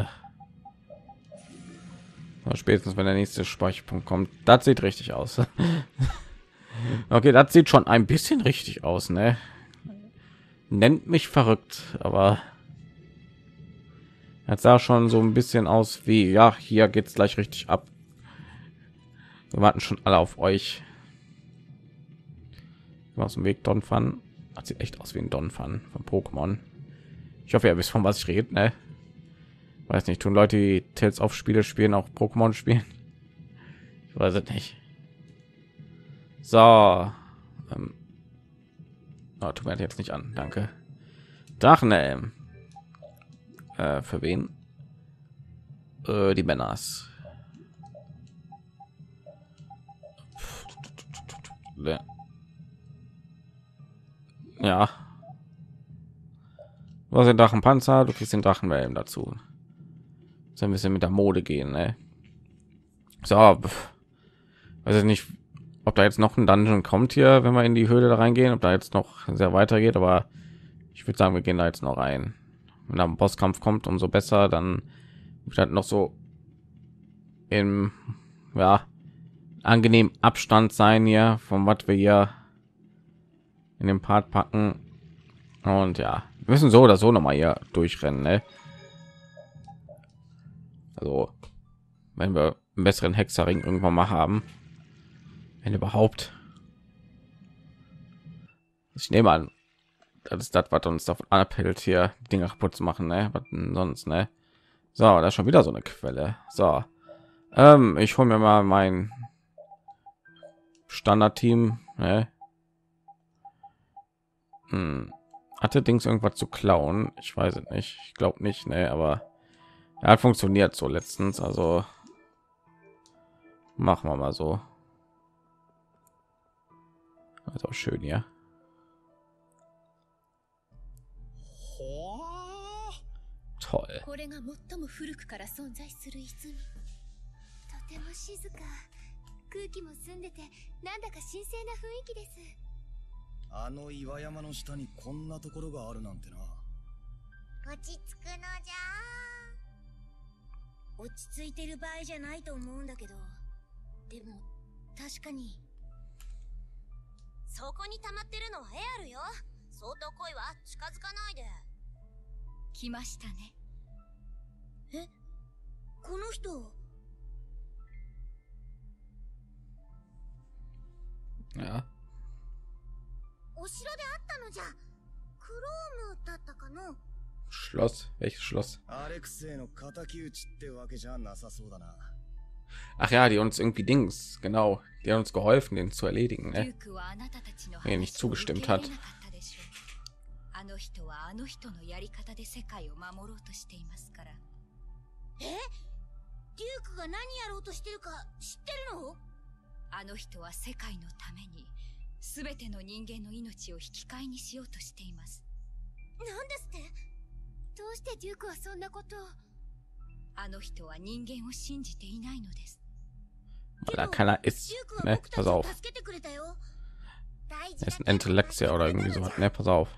S1: Spätestens wenn der nächste Speicherpunkt kommt, das sieht richtig aus. Okay, das sieht schon ein bisschen richtig aus, ne? Nennt mich verrückt, aber das sah schon so ein bisschen aus wie, ja, hier geht's gleich richtig ab. Wir warten schon alle auf euch. Aus dem Weg Donphan. Das sieht echt aus wie ein Donphan von Pokémon. Ich hoffe, ihr wisst, von was ich rede, ne? Weiß nicht, tun Leute, die Tales of Spiele spielen, auch Pokémon spielen? Ich weiß es nicht. So. Ähm. Oh, tut mir jetzt nicht an, danke. Drachenhelm. Äh, für wen? Äh, die Männers. Ja. Du hast den Drachenpanzer, du kriegst den Drachenhelm dazu. So ein bisschen mit der Mode gehen, ne? So, weiß ich nicht, ob da jetzt noch ein Dungeon kommt hier, wenn wir in die Höhle da reingehen, ob da jetzt noch sehr weitergeht, aber ich würde sagen, wir gehen da jetzt noch rein. Wenn da ein Bosskampf kommt, umso besser, dann wird halt noch so im, ja, angenehm Abstand sein hier, von was wir hier in dem Part packen. Und ja, wir müssen so oder so noch mal hier durchrennen, ne? Also, wenn wir einen besseren Hexerring irgendwann mal haben, wenn überhaupt. Ich nehme an, das ist das, was uns davon abhält, hier Dinge kaputt zu machen, ne? Was denn sonst, ne? So, da ist schon wieder so eine Quelle. So, ähm, ich hole mir mal mein Standardteam, ne? Hm. Hatte Dings irgendwas zu klauen? Ich weiß es nicht. Ich glaube nicht, ne? Aber er hat funktioniert so letztens, also machen wir mal so. Also schön, ja. Toll.
S3: これが最も古くから存在する泉。とても静か。空気も澄んでて、なんだか神聖な雰囲気です。
S2: あの岩山の下にこんなところがあるなんてな。
S4: 落ち着くのじゃ。落ち着いてる場合じゃないと思うんだけど。でも、確かに。そこに溜まってるのはエアルよ。相当濃いわ。近づかないで。
S3: 来ましたね。
S4: え、この人。
S1: Ja.
S4: お城であったのじゃ。クロームだったかの。
S1: Schloss, welches Schloss?
S2: アレクセイの敵討ちってわけじゃなさそうだな。
S1: Ach ja, die uns irgendwie Dings, genau, die haben uns geholfen, den zu erledigen, ne? Wenn er nicht zugestimmt hat.
S3: あの人はあの人のやり方で世界を守ろうとしていますから。
S4: え？デュークが何やろうとしてるか知ってるの？
S3: あの人は世界のために全ての人間の命を引き換えにしようとしています。
S4: なんですって？
S3: どうしてデュークはそんなことを？あの人は人間を信じていないのです。
S1: Weil er keiner ist, ne? Pass auf. Er ist ein Intellektier oder irgendwie so, ne? Pass auf.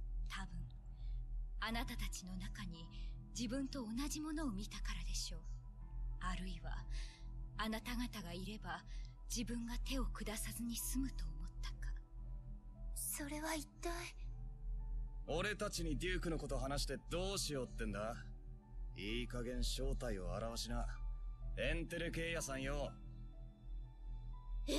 S3: あなたたちの中に自分と同じものを見たからでしょう。あるいはあなた方がいれば自分が手を下さずに済むと思ったか。
S4: それは一体。
S2: 俺たちにデュークのこと話してどうしようってんだ。いい加減正体を表しな。エンテルケイヤさんよ。
S4: え？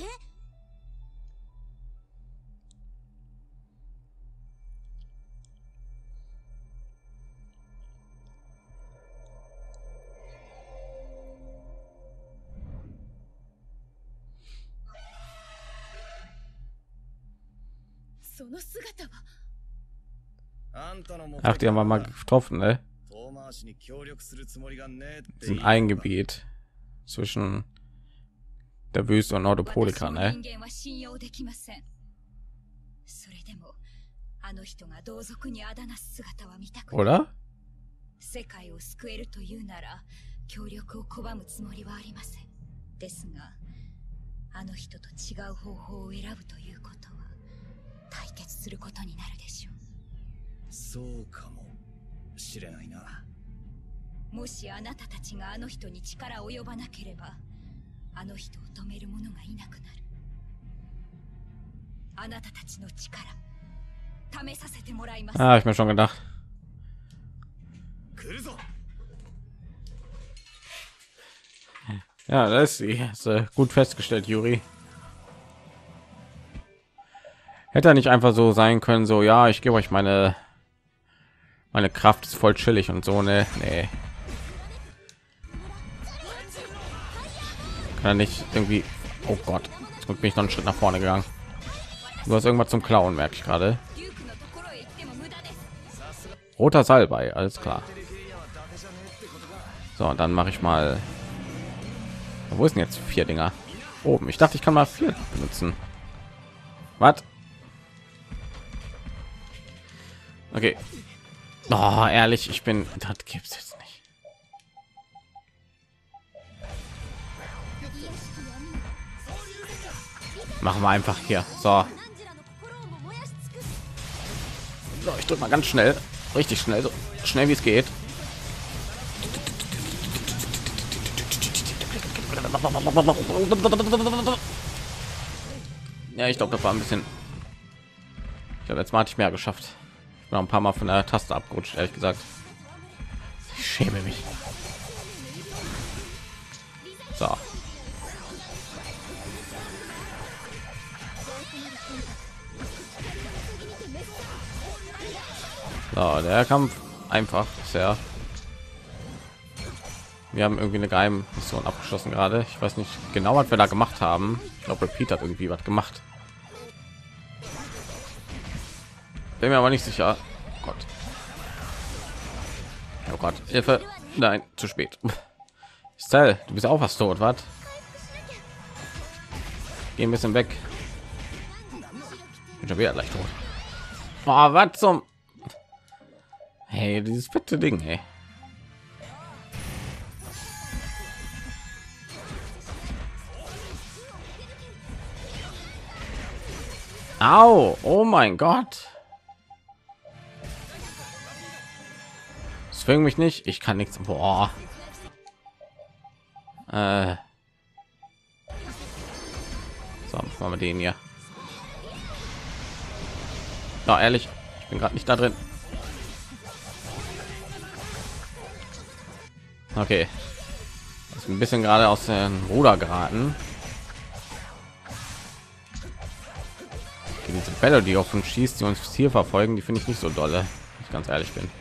S3: その姿は。
S1: Ach, die haben wir mal getroffen, ne? In ein Gebiet zwischen der Wüste und Nordopolika, ne? Oder?
S3: 世界を救えるというなら協力を拒むつもりはありません。ですが、あの人と違う方法を選ぶということは対決することになるでしょう。
S2: そうかもしれないな。
S3: もしあなたたちがあの人に力を及ばなければ、あの人を止める者がいなくなる。あなたたちの力、試させてもらいます。
S1: Ah, ich mir schon gedacht. Ja, das ist sie. Ist, äh, gut festgestellt, Juri. Hätte er nicht einfach so sein können, so ja, ich gebe euch meine meine Kraft ist voll chillig und so, ne? Nee. Kann er nicht irgendwie. Oh Gott, jetzt bin ich noch einen Schritt nach vorne gegangen. Du hast irgendwas zum Klauen, merke ich gerade. Roter Salbei, alles klar. So, und dann mache ich mal. Wo ist denn jetzt vier Dinger? Oben. Ich dachte, ich kann mal vier benutzen. Was? Okay. Oh, ehrlich, ich bin. Das gibt's jetzt nicht. Machen wir einfach hier. So. So, ich drücke mal ganz schnell, richtig schnell, so schnell wie es geht. Ja, ich glaube, das war ein bisschen. Ich habe jetzt mal nicht mehr geschafft. Ich bin noch ein paar Mal von der Taste abgerutscht, ehrlich gesagt. Ich schäme mich. So. So, der Kampf einfach sehr. Wir haben irgendwie eine geheime Mission abgeschlossen gerade. Ich weiß nicht genau, was wir da gemacht haben. Ich glaube, Repeat hat irgendwie was gemacht. Bin mir aber nicht sicher. Oh Gott. Oh Gott, Hilfe. Nein, zu spät. Stell, du bist auch was tot, was? Geh ein bisschen weg. Bin schon wieder leicht tot. Oh, was zum... Hey, dieses fette Ding, ey. Au, oh mein Gott. Zwing mich nicht, ich kann nichts. Boah. Äh. So, machen wir den hier. Ja, ehrlich, ich bin gerade nicht da drin. Okay, ist ein bisschen gerade aus dem Ruder geraten. Okay, diese Bälle, die auf uns schießt, die uns hier verfolgen, die finde ich nicht so dolle, wenn ich ganz ehrlich bin.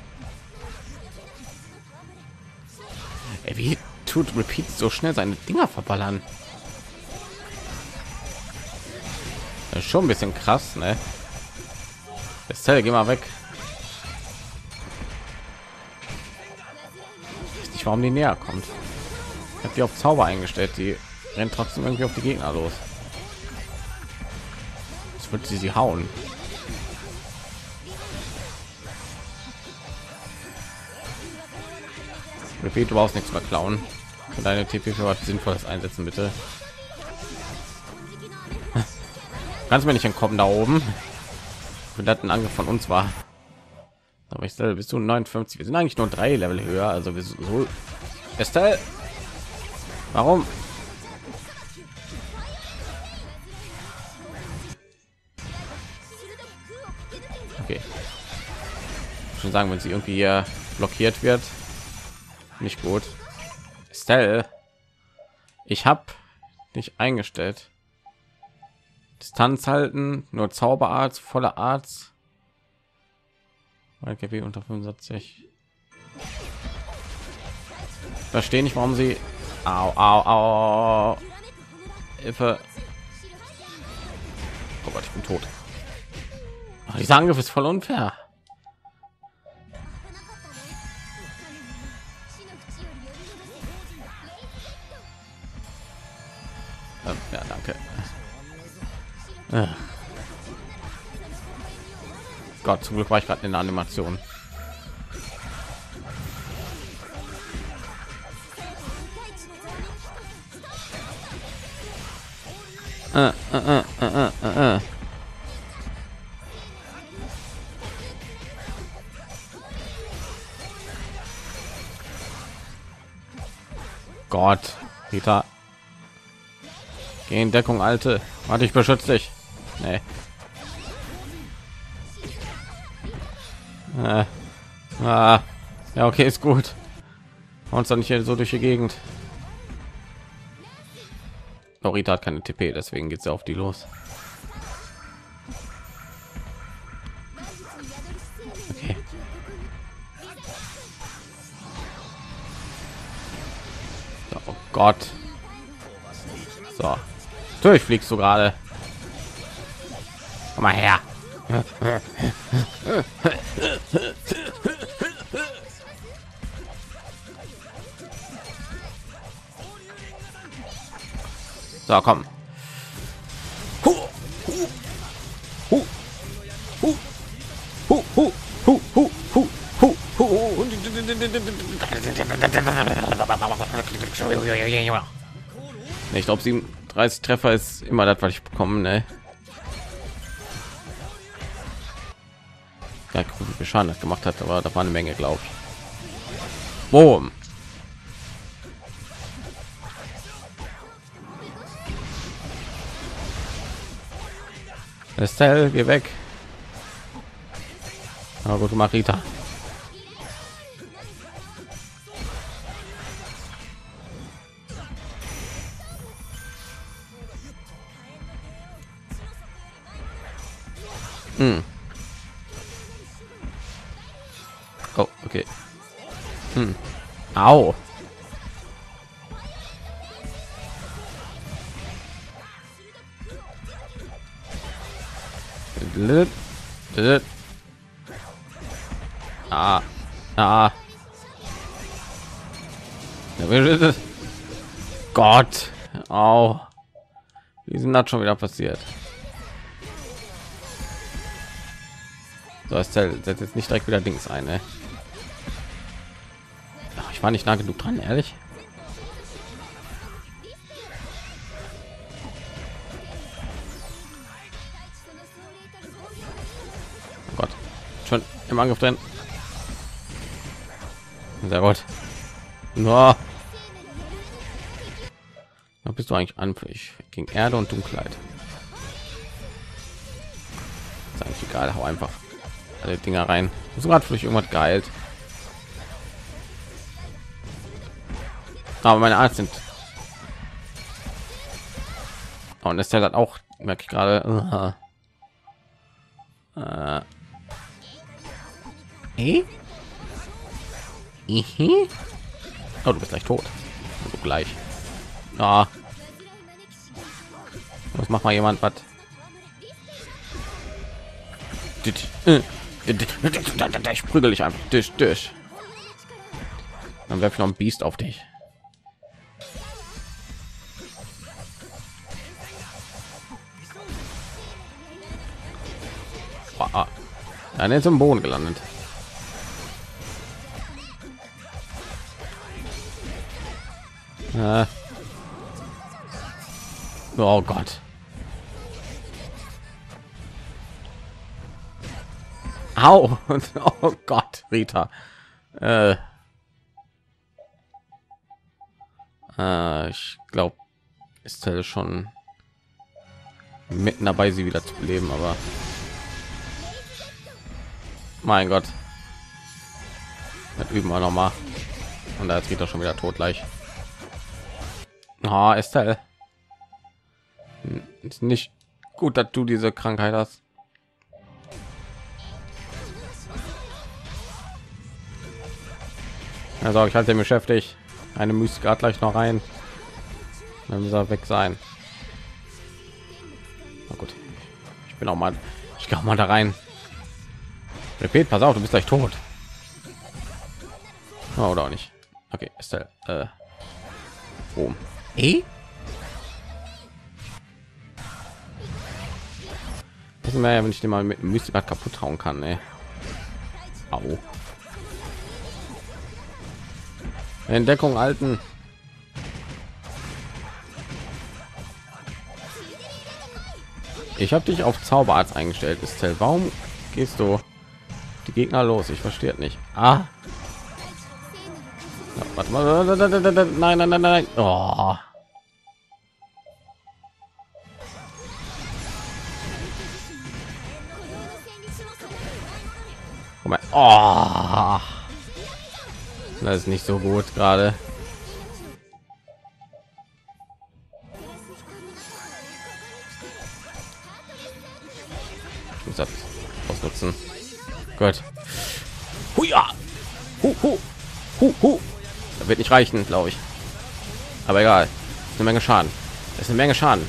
S1: Ey, wie tut Repeat so schnell seine Dinger verballern? Das ist schon ein bisschen krass, ne? Estelle, geh mal weg. Warum die näher kommt. Ich habe die auf Zauber eingestellt, die rennt trotzdem irgendwie auf die Gegner los. Jetzt wird sie sie hauen. Repeat, du brauchst nichts mehr klauen. Für deine T P für was Sinnvolles einsetzen, bitte. Kannst mir nicht entkommen da oben. Wenn das ein Angriff von uns war. Aber ich stelle, bist du neunundfünfzig? Wir sind eigentlich nur drei Level höher, also wir so. Estelle, warum? Okay. Schon sagen, wenn sie irgendwie hier blockiert wird, nicht gut. Estelle, ich habe dich eingestellt. Distanz halten, nur Zauberarzt, voller Arzt. G P unter fünfundsiebzig. Verstehe nicht, warum sie. Au, au, au. Hilfe. Oh Gott, ich bin tot. Oh, dieser Angriff ist voll unfair. Ähm, ja, danke. Äh. Gott, zum Glück war ich gerade in der Animation. Äh, äh, äh, äh, äh, äh. Gott, Rita. Geh in Deckung, Alte. Warte, ich beschütze dich. Nee. Äh. Ah. Ja, okay, ist gut. Und dann nicht hier so durch die Gegend. Oh, Rita hat keine T P, deswegen geht sie auf die los. Okay. So, oh Gott. So. Durchfliegst du gerade. Komm mal her. So, komm. Hu, hu, hu, hu, hu, hu, hu, hu, hu, hu, hu. Ich glaube, siebenunddreißig Treffer ist immer das, was ich bekomme, ne? Ja, guck, wie viel Schaden das gemacht hat, aber da war eine Menge, glaube ich. Boom. Estelle, geh weg. Aber gut, Marita. Hm. Oh, okay. Hm. Au. Ah, ah. Gott, au. Wie sind das schon wieder passiert? So, ist setzt jetzt nicht direkt wieder Dings ein, ne? Ach, ich war nicht nah genug dran, ehrlich. Oh Gott, schon im Angriff drin. Sehr gut. No. Da bist du eigentlich anfällig gegen Erde und Dunkelheit. Ist eigentlich egal, hau einfach alle Dinger rein. So hat vielleicht irgendwas geheilt. Aber meine Art sind. Oh, und das hat auch, merke ich gerade. Uh, uh. Hey? Oh, du bist gleich tot. Du gleich. Ja. Was macht mal jemand was? Ich prügel dich einfach durch, durch. Dann werfe ich noch ein Biest auf dich. Boah. Dann ist im Boden gelandet. Äh. Oh Gott. Au. Oh Gott, Rita. Äh. Äh, ich glaube, ist ja schon mitten dabei, sie wieder zu beleben, aber mein Gott. Das üben wir noch mal. Und da geht er schon wieder tot gleich. Ah, Estelle. Ist nicht gut, dass du diese Krankheit hast. Also ich halte mich beschäftigt. Eine Mystik gerade gleich noch rein. Dann muss er weg sein. Na gut. Ich bin auch mal. Ich gehe mal da rein. Repeat, pass auf, du bist gleich tot. Oh, oder auch nicht. Okay, Estelle. Äh. Oh. Eh? Das ist mehr, wenn ich den mal mit Mystik kaputt hauen kann, ne? Au. Entdeckung alten. Ich habe dich auf Zauberarzt eingestellt. Ist warum gehst du die Gegner los? Ich verstehe nicht. Ah. Ja, Warte mal. Nein, nein, nein, nein. Oh. Guck mal. Oh. Das ist nicht so gut gerade. Ich muss das ausnutzen. Gut. Huja. Hu, hu. Hu, hu. Das wird nicht reichen, glaube ich. Aber egal. Das ist eine Menge Schaden. Das ist eine Menge Schaden.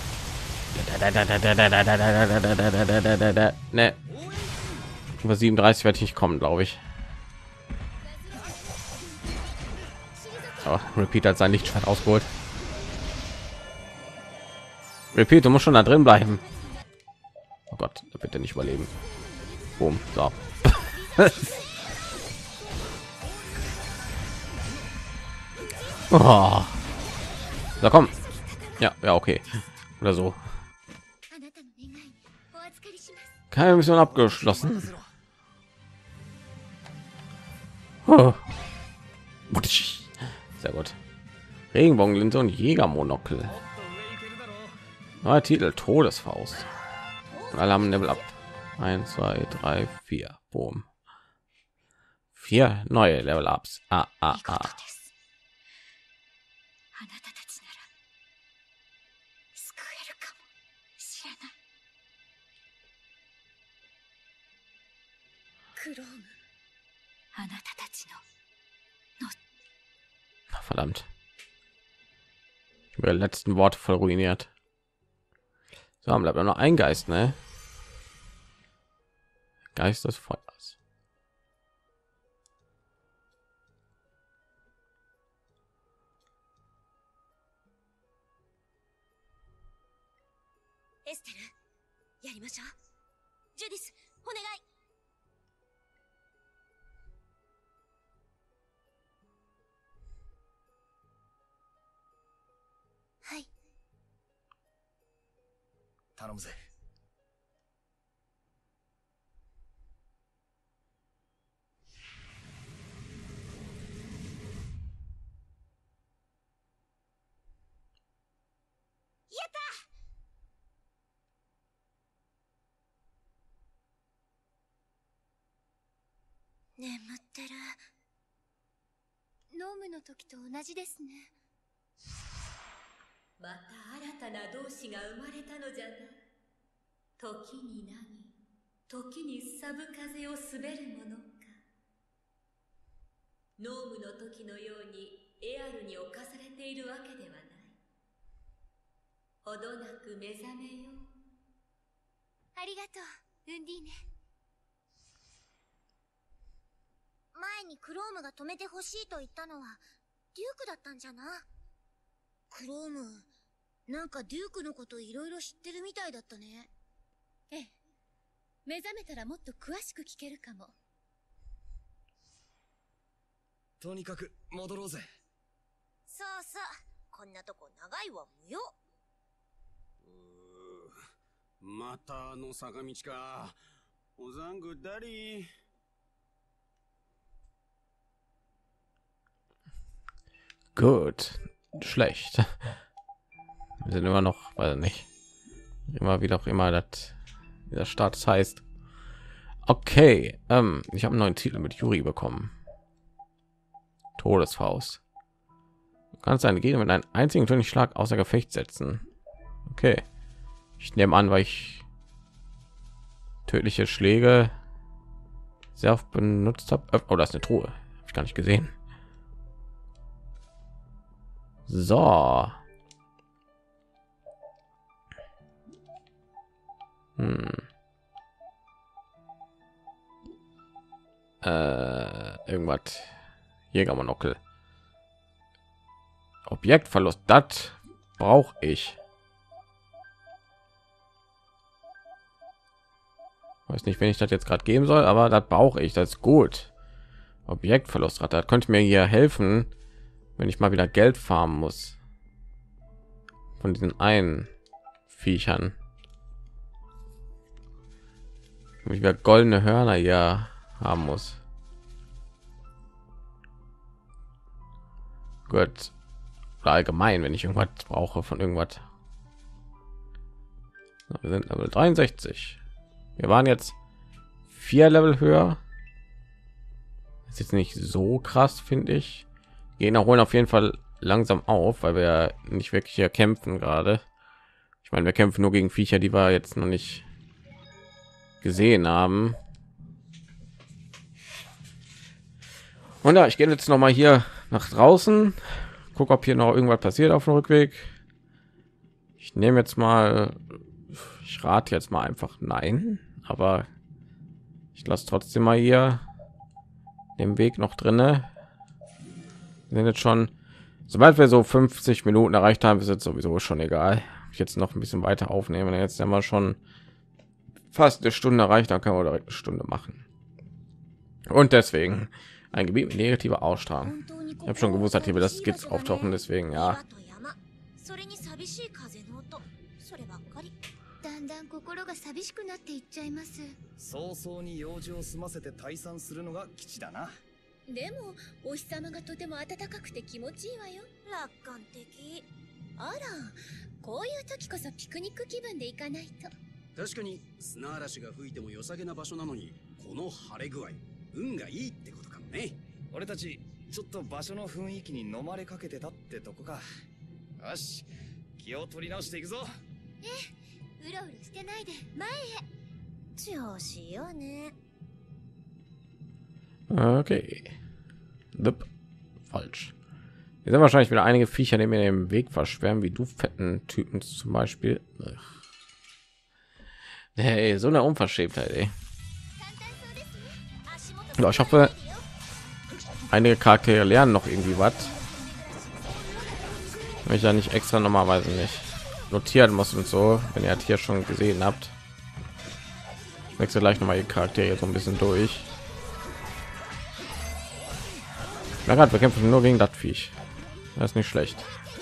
S1: Ne. Über siebenunddreißig werde ich nicht kommen, glaube ich. Oh, Repeat hat sein Lichtschwert ausgeholt. Repeat, du musst schon da drin bleiben. Oh Gott, da wird er nicht überleben. Boom, so. Oh. So, komm. Ja, ja, okay. Oder so. Keine Mission abgeschlossen. Oh. Sehr gut. Regenbogenlinse und Jägermonokel. Neuer Titel: Todesfaust. Alle haben Level ab. eins, zwei, drei, vier. Boom. Vier neue Level Ups. Ah, ah, ah. Verdammt. Über letzten Worte voll ruiniert. So, haben bleibt noch ein Geist, ne? Geist des Feuers.
S4: Esther, やりましょう。ジュディス、お願い。はい。
S2: 頼むぜ。
S4: やった。眠ってる。
S3: ノームの時と同じですね。
S6: また新たな同志が生まれたのじゃな。時に何、時にすさぶ風を滑るものか。ノームの時のようにエアルに侵されているわけではない。ほどなく目覚めよう。
S3: ありがとう、ウンディーネ。
S4: 前にクロームが止めてほしいと言ったのはデュークだったんじゃな。クローム、なんかデュークのこといろいろ知ってるみたいだったね。
S3: ええ、目覚めたらもっと詳しく聞けるかも。
S2: とにかく戻ろうぜ。
S4: そうそう、こんなとこ長いわ無用。
S7: うー、またあの坂道か。おざんぐだり。
S1: Gut, schlecht. Wir sind immer noch, weiß nicht, immer wie auch immer das dieser Status heißt. Okay, ähm, ich habe einen neuen Titel mit Yuri bekommen. Todesfaust. Du kannst deine Gegner mit einem einzigen tödlichen Schlag außer Gefecht setzen. Okay, ich nehme an, weil ich tödliche Schläge sehr oft benutzt habe. Oh, das ist eine Truhe, habe ich gar nicht gesehen. So. Hm. Äh, irgendwas. Jägermonokel. Objektverlust. Das brauche ich. Weiß nicht, wenn ich das jetzt gerade geben soll, aber das brauche ich. Das ist gut. Objektverlustrate. Das könnte mir hier helfen, wenn ich mal wieder Geld farmen muss von diesen einen Viechern. Wenn ich wieder goldene Hörner hier haben muss. Gut. Oder allgemein, wenn ich irgendwas brauche von irgendwas. So, wir sind Level dreiundsechzig. Wir waren jetzt vier Level höher. Das ist jetzt nicht so krass, finde ich. Gegner holen auf jeden Fall langsam auf, weil wir nicht wirklich hier kämpfen gerade. Ich meine, wir kämpfen nur gegen Viecher, die wir jetzt noch nicht gesehen haben. Und ja, ich gehe jetzt noch mal hier nach draußen, guck, ob hier noch irgendwas passiert auf dem Rückweg. Ich nehme jetzt mal, ich rate jetzt mal einfach nein, aber ich lasse trotzdem mal hier den Weg noch drinne. Wir sind jetzt schon, sobald wir so fünfzig Minuten erreicht haben, ist jetzt sowieso schon egal. Ich jetzt noch ein bisschen weiter aufnehmen, jetzt haben wir schon fast eine Stunde erreicht, dann können wir direkt eine Stunde machen. Und deswegen ein Gebiet mit negativer Ausstrahlung. Ich habe schon gewusst, dass hier das Skits auftauchen, deswegen ja.
S4: だんだん心が寂しくなっていっちゃいます。
S2: 早々に用事を済ませて退散するのが吉だな。
S3: でもお日様がとても暖かくて気持ちいいわよ。
S4: 楽観的。
S3: あら、こういう時こそピクニック気分で行かないと。
S7: 確かに砂嵐が吹いても良さげな場所なのに、この晴れ具合、運がいいってことかもね。
S2: 俺たちちょっと場所の雰囲気に飲まれかけてたってとこか。よし、気を取り直していくぞ。
S4: ええ、うろうろしてないで前へ。調子よね。
S1: Okay. Dup. Falsch. Hier sind wahrscheinlich wieder einige Viecher, die mir den Weg verschweren, wie du fetten Typen zum Beispiel. Ach. Hey, so eine Unverschämtheit, ey. Ja, ich hoffe, einige Charaktere lernen noch irgendwie was. Wenn ich ja nicht extra normalerweise nicht notieren muss und so, wenn ihr hier schon gesehen habt. Ich wechsle gleich noch mal die Charaktere so ein bisschen durch. Na gerade, wir kämpfen nur gegen das Viech. Das ist nicht schlecht.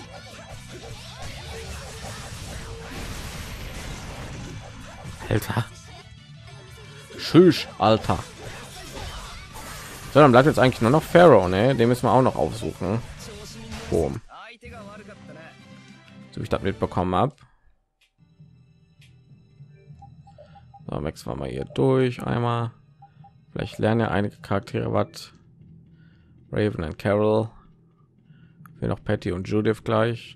S1: Alter. Tschüss, Alter. So, dann bleibt jetzt eigentlich nur noch Pharaoh, ne? Den müssen wir auch noch aufsuchen. Boom. So, ich das mitbekommen habe. So, wechseln wir mal hier durch einmal. Vielleicht lernen ja einige Charaktere was. Raven und Carol. Wir noch Patty und Judith gleich.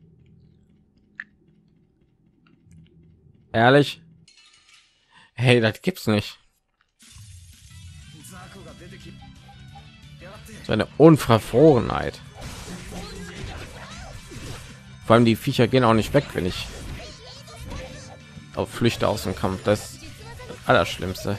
S1: Ehrlich? Hey, das gibt's nicht. So eine Unverfrorenheit. Vor allem die Viecher gehen auch nicht weg, wenn ich auf Flüchte aus dem Kampf. Das ist das Allerschlimmste.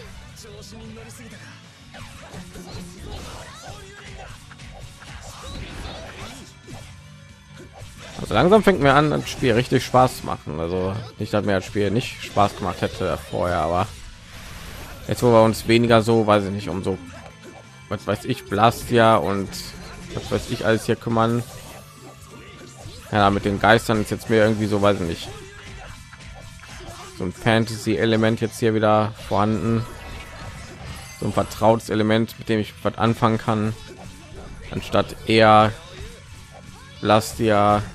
S1: Also langsam fängt mir an, das Spiel richtig Spaß zu machen. Also nicht, dass mir das Spiel nicht Spaß gemacht hätte vorher, aber jetzt, wo wir uns weniger so, weiß ich nicht, um so, was weiß ich, Blastia und was weiß ich alles hier kümmern. Ja, mit den Geistern ist jetzt mir irgendwie so, weiß ich nicht, so ein Fantasy-Element jetzt hier wieder vorhanden. So ein vertrautes Element, mit dem ich was anfangen kann, anstatt eher Blastia,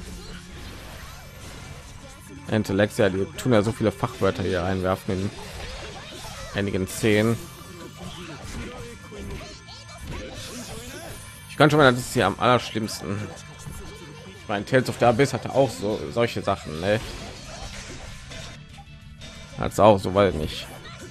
S1: Intellexia, die tun ja so viele Fachwörter hier einwerfen in einigen Szenen. Ich kann schon mal, das ist hier am allerschlimmsten. Mein Tales of the Abyss hatte auch so solche Sachen, ne? Hat's auch so, weil nicht.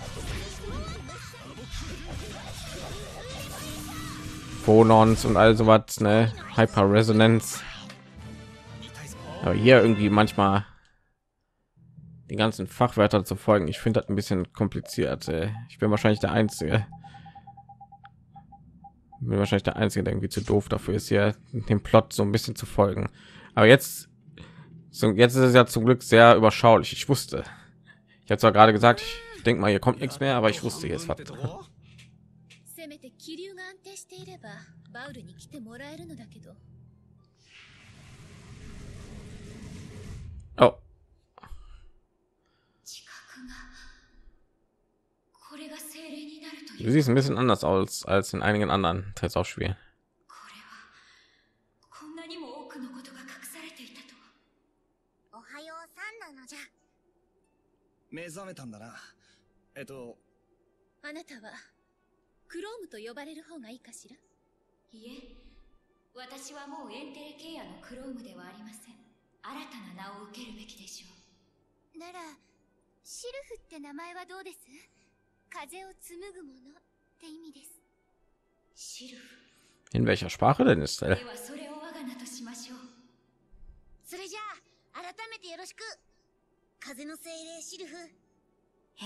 S1: Phonons und all sowas, ne? Hyper Resonance. Aber hier irgendwie manchmal die ganzen Fachwörter zu folgen, ich finde das ein bisschen kompliziert. Ey. Ich bin wahrscheinlich der Einzige. Bin wahrscheinlich der Einzige, der irgendwie zu doof dafür ist, hier dem Plot so ein bisschen zu folgen. Aber jetzt, so jetzt ist es ja zum Glück sehr überschaulich. Ich wusste, ich habe zwar gerade gesagt, ich denke mal, hier kommt nichts mehr, aber ich wusste jetzt was. Oh. Du siehst ein bisschen anders aus als in einigen anderen Tests auf Spielen.
S4: おはようさんなのじゃ。
S2: 目覚めたんだな。えっと、
S3: あなたはクロームと呼ばれる方がいいかしら。
S6: いえ、私はもうエンテレケイアのクロームではありません。新たな名を受けるべきでしょう。
S4: なら、シルフって名前はどうです？風を紡ぐものって意味です。
S6: シルフ。
S1: In welcher Sprache denn ist er?
S6: ではそれを我が名としましょう。
S4: それじゃあ、改めてよろしく。風の精霊シルフ。
S6: え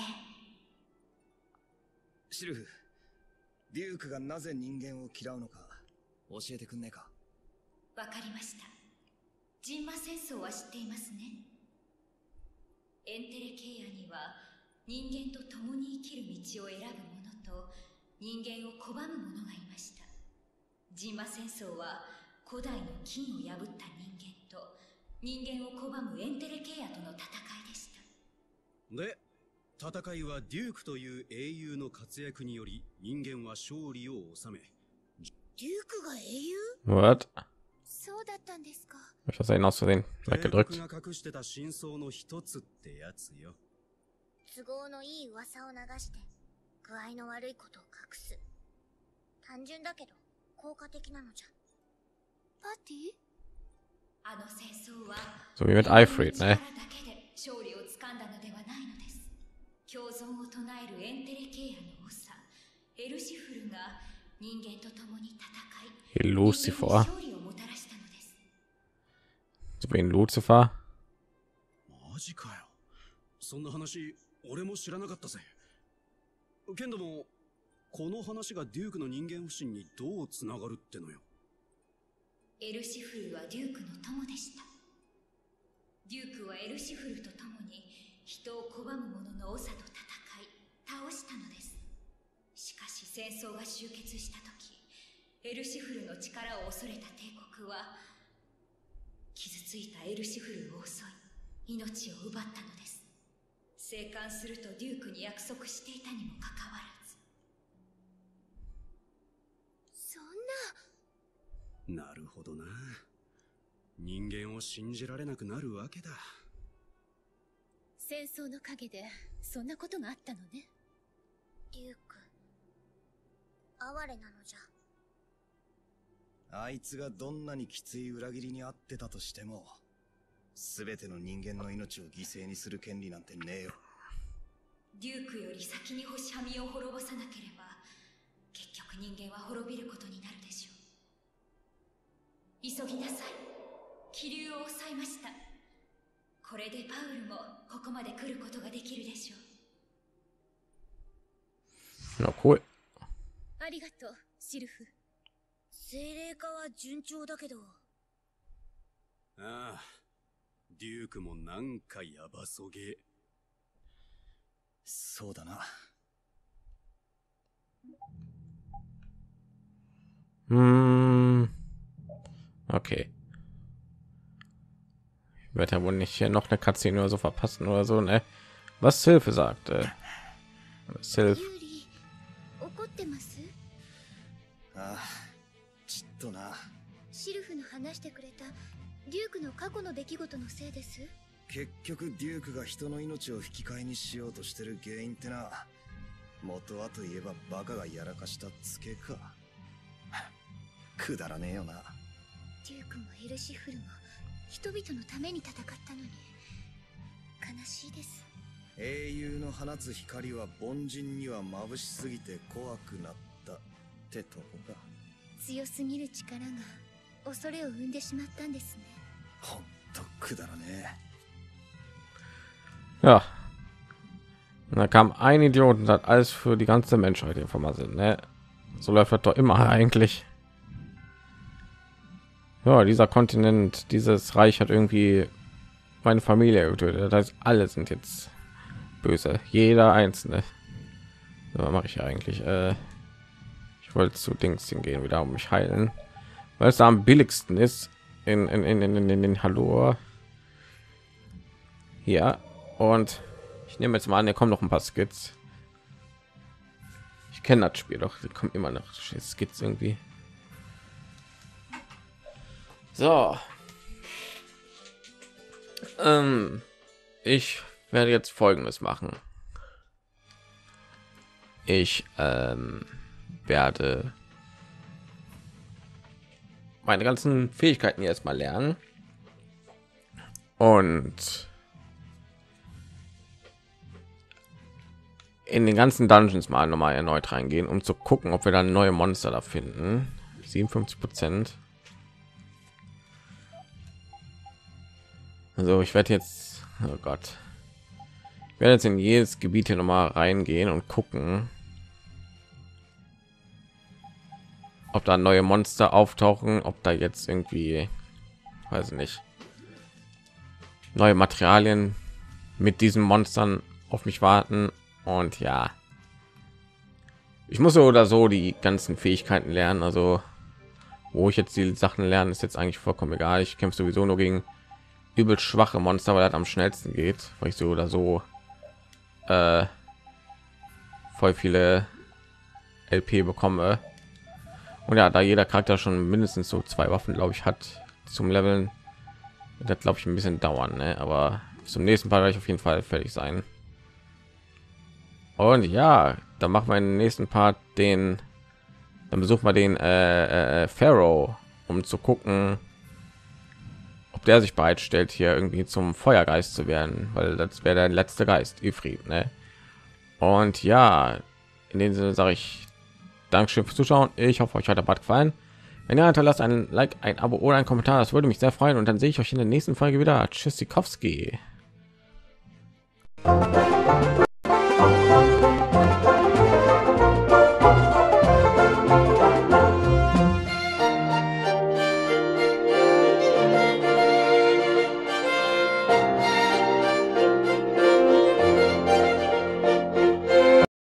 S2: シルフ、デュークがなぜ人間を嫌うのか教えてくんねえか。
S6: わかりました。ジンマ戦争は知っていますね。エンテレケイアには人間と共に生きる道を選ぶ者と人間を拒む者がいました。ジンマ戦争は古代の金を破った人間と人間を拒むエンテレケイアとの戦いでした。
S7: で、戦いはデュークという英雄の活躍により人間は勝利を収め。
S4: デュークが英雄？
S1: What?
S4: そうだったんですか。
S1: Ich habe ihn aus Versehen
S7: 帝
S1: weggedrückt.
S7: 国が隠してた真相の一つってやつよ。
S4: 都合のいい噂を流して具合の悪いことを隠す。単純だけど効果的なのじゃ。パーティー？
S6: あの戦争は
S1: So wie mit Eifried,
S6: 力
S1: ne?
S6: だけで勝利をつかんだのではないのです。共存を唱えるエンテレケイアの長エルシフルが人間と共に戦い
S1: Lucifer.
S6: 勝利をもたらしたのです。
S1: So wie in Lucifer.
S7: マジかよ。そんな話俺も知らなかったぜ。けんどもこの話がデュークの人間不信にどうつながるってのよ。
S6: エルシフルはデュークの友でした。デュークはエルシフルと共に人を拒む者の長と戦い倒したのです。しかし戦争が終結した時、エルシフルの力を恐れた帝国は傷ついたエルシフルを襲い命を奪ったのです。生還するとデュークに約束していたにもかかわらず。
S4: そんな。
S7: なるほどな。人間を信じられなくなるわけだ。
S3: 戦争の陰でそんなことがあったのね。
S4: デューク哀れなのじゃ。
S2: あいつがどんなにきつい裏切りにあってたとしても、全ての人間の命を犠牲にする権利なんてねえよ。
S6: デュークより先に星はみを滅ぼさなければ結局人間は滅びることになるでしょう。急ぎなさい。気流を抑えました。これでパウルもここまで来ることができるでしょう。
S1: Ja, cool.
S3: ありがとう、シルフ。
S4: 精霊化は順調だけど。
S7: ああ、デュークもなんかヤバそげ。
S2: そうだな。
S1: Hm. Okay. Ich werde ja wohl nicht hier noch eine Cutscene oder so verpassen oder so, ne? Was Hilfe sagte. Hilfe.
S4: ユーリ、怒ってます？
S2: ああ、ちっとな。
S4: シルフの話してくれたデュークの過去の出来事のせいです。
S2: 結局デュークが人の命を引き換えにしようとしてる原因ってな、元はといえばバカがやらかしたツケか。くだらねえよな。
S4: デュークもエルシフルも人々のために戦ったのに悲しいです。
S2: 英雄の放つ光は凡人には眩しすぎて怖くなったってとこか。
S4: 強すぎる力が恐れを生んでしまったんですね。
S2: ほんとくだらね
S1: Ja. Und da kam ein Idiot und hat alles für die ganze Menschheit hier vermasselt, ne? So läuft das doch immer eigentlich. Ja, dieser Kontinent, dieses Reich hat irgendwie meine Familie getötet. Das heißt, alle sind jetzt böse, jeder einzelne. So, was mache ich eigentlich? Äh, ich wollte zu Dings hingehen, wieder um mich heilen, weil es da am billigsten ist. In in in in, in den Hallo. Ja, und ich nehme jetzt mal an, hier kommen noch ein paar Skits. Ich kenne das Spiel doch, die kommen immer noch Skits irgendwie. So. Ähm, ich werde jetzt Folgendes machen. Ich ähm, werde meine ganzen Fähigkeiten jetzt mal lernen und in den ganzen Dungeons mal noch mal erneut reingehen, um zu gucken, ob wir dann neue Monster da finden. siebenundfünfzig Prozent. Also ich werde jetzt, oh Gott, ich werde jetzt in jedes Gebiet hier noch mal reingehen und gucken, ob da neue Monster auftauchen, ob da jetzt irgendwie, weiß ich nicht, neue Materialien mit diesen Monstern auf mich warten. Und ja, ich muss so oder so die ganzen Fähigkeiten lernen. Also wo ich jetzt die Sachen lernen, ist jetzt eigentlich vollkommen egal. Ich kämpfe sowieso nur gegen übel schwache Monster, weil das am schnellsten geht, weil ich so oder so äh, voll viele L P bekomme. Und ja, da jeder Charakter schon mindestens so zwei Waffen, glaube ich, hat zum Leveln, das glaube ich ein bisschen dauern, ne? Aber zum nächsten Part werde ich auf jeden Fall fertig sein. Und ja, dann machen wir in den nächsten Part den, dann besuchen wir den äh, äh, Pharaoh, um zu gucken, ob der sich bereitstellt, hier irgendwie zum Feuergeist zu werden, weil das wäre der letzte Geist, Ifrit, ne? Und ja, in dem Sinne sage ich Dankeschön fürs Zuschauen. Ich hoffe, euch hat der Part gefallen. Wenn ihr hinterlasst einen Like, ein Abo oder ein Kommentar, das würde mich sehr freuen. Und dann sehe ich euch in der nächsten Folge wieder. Tschüssikowski.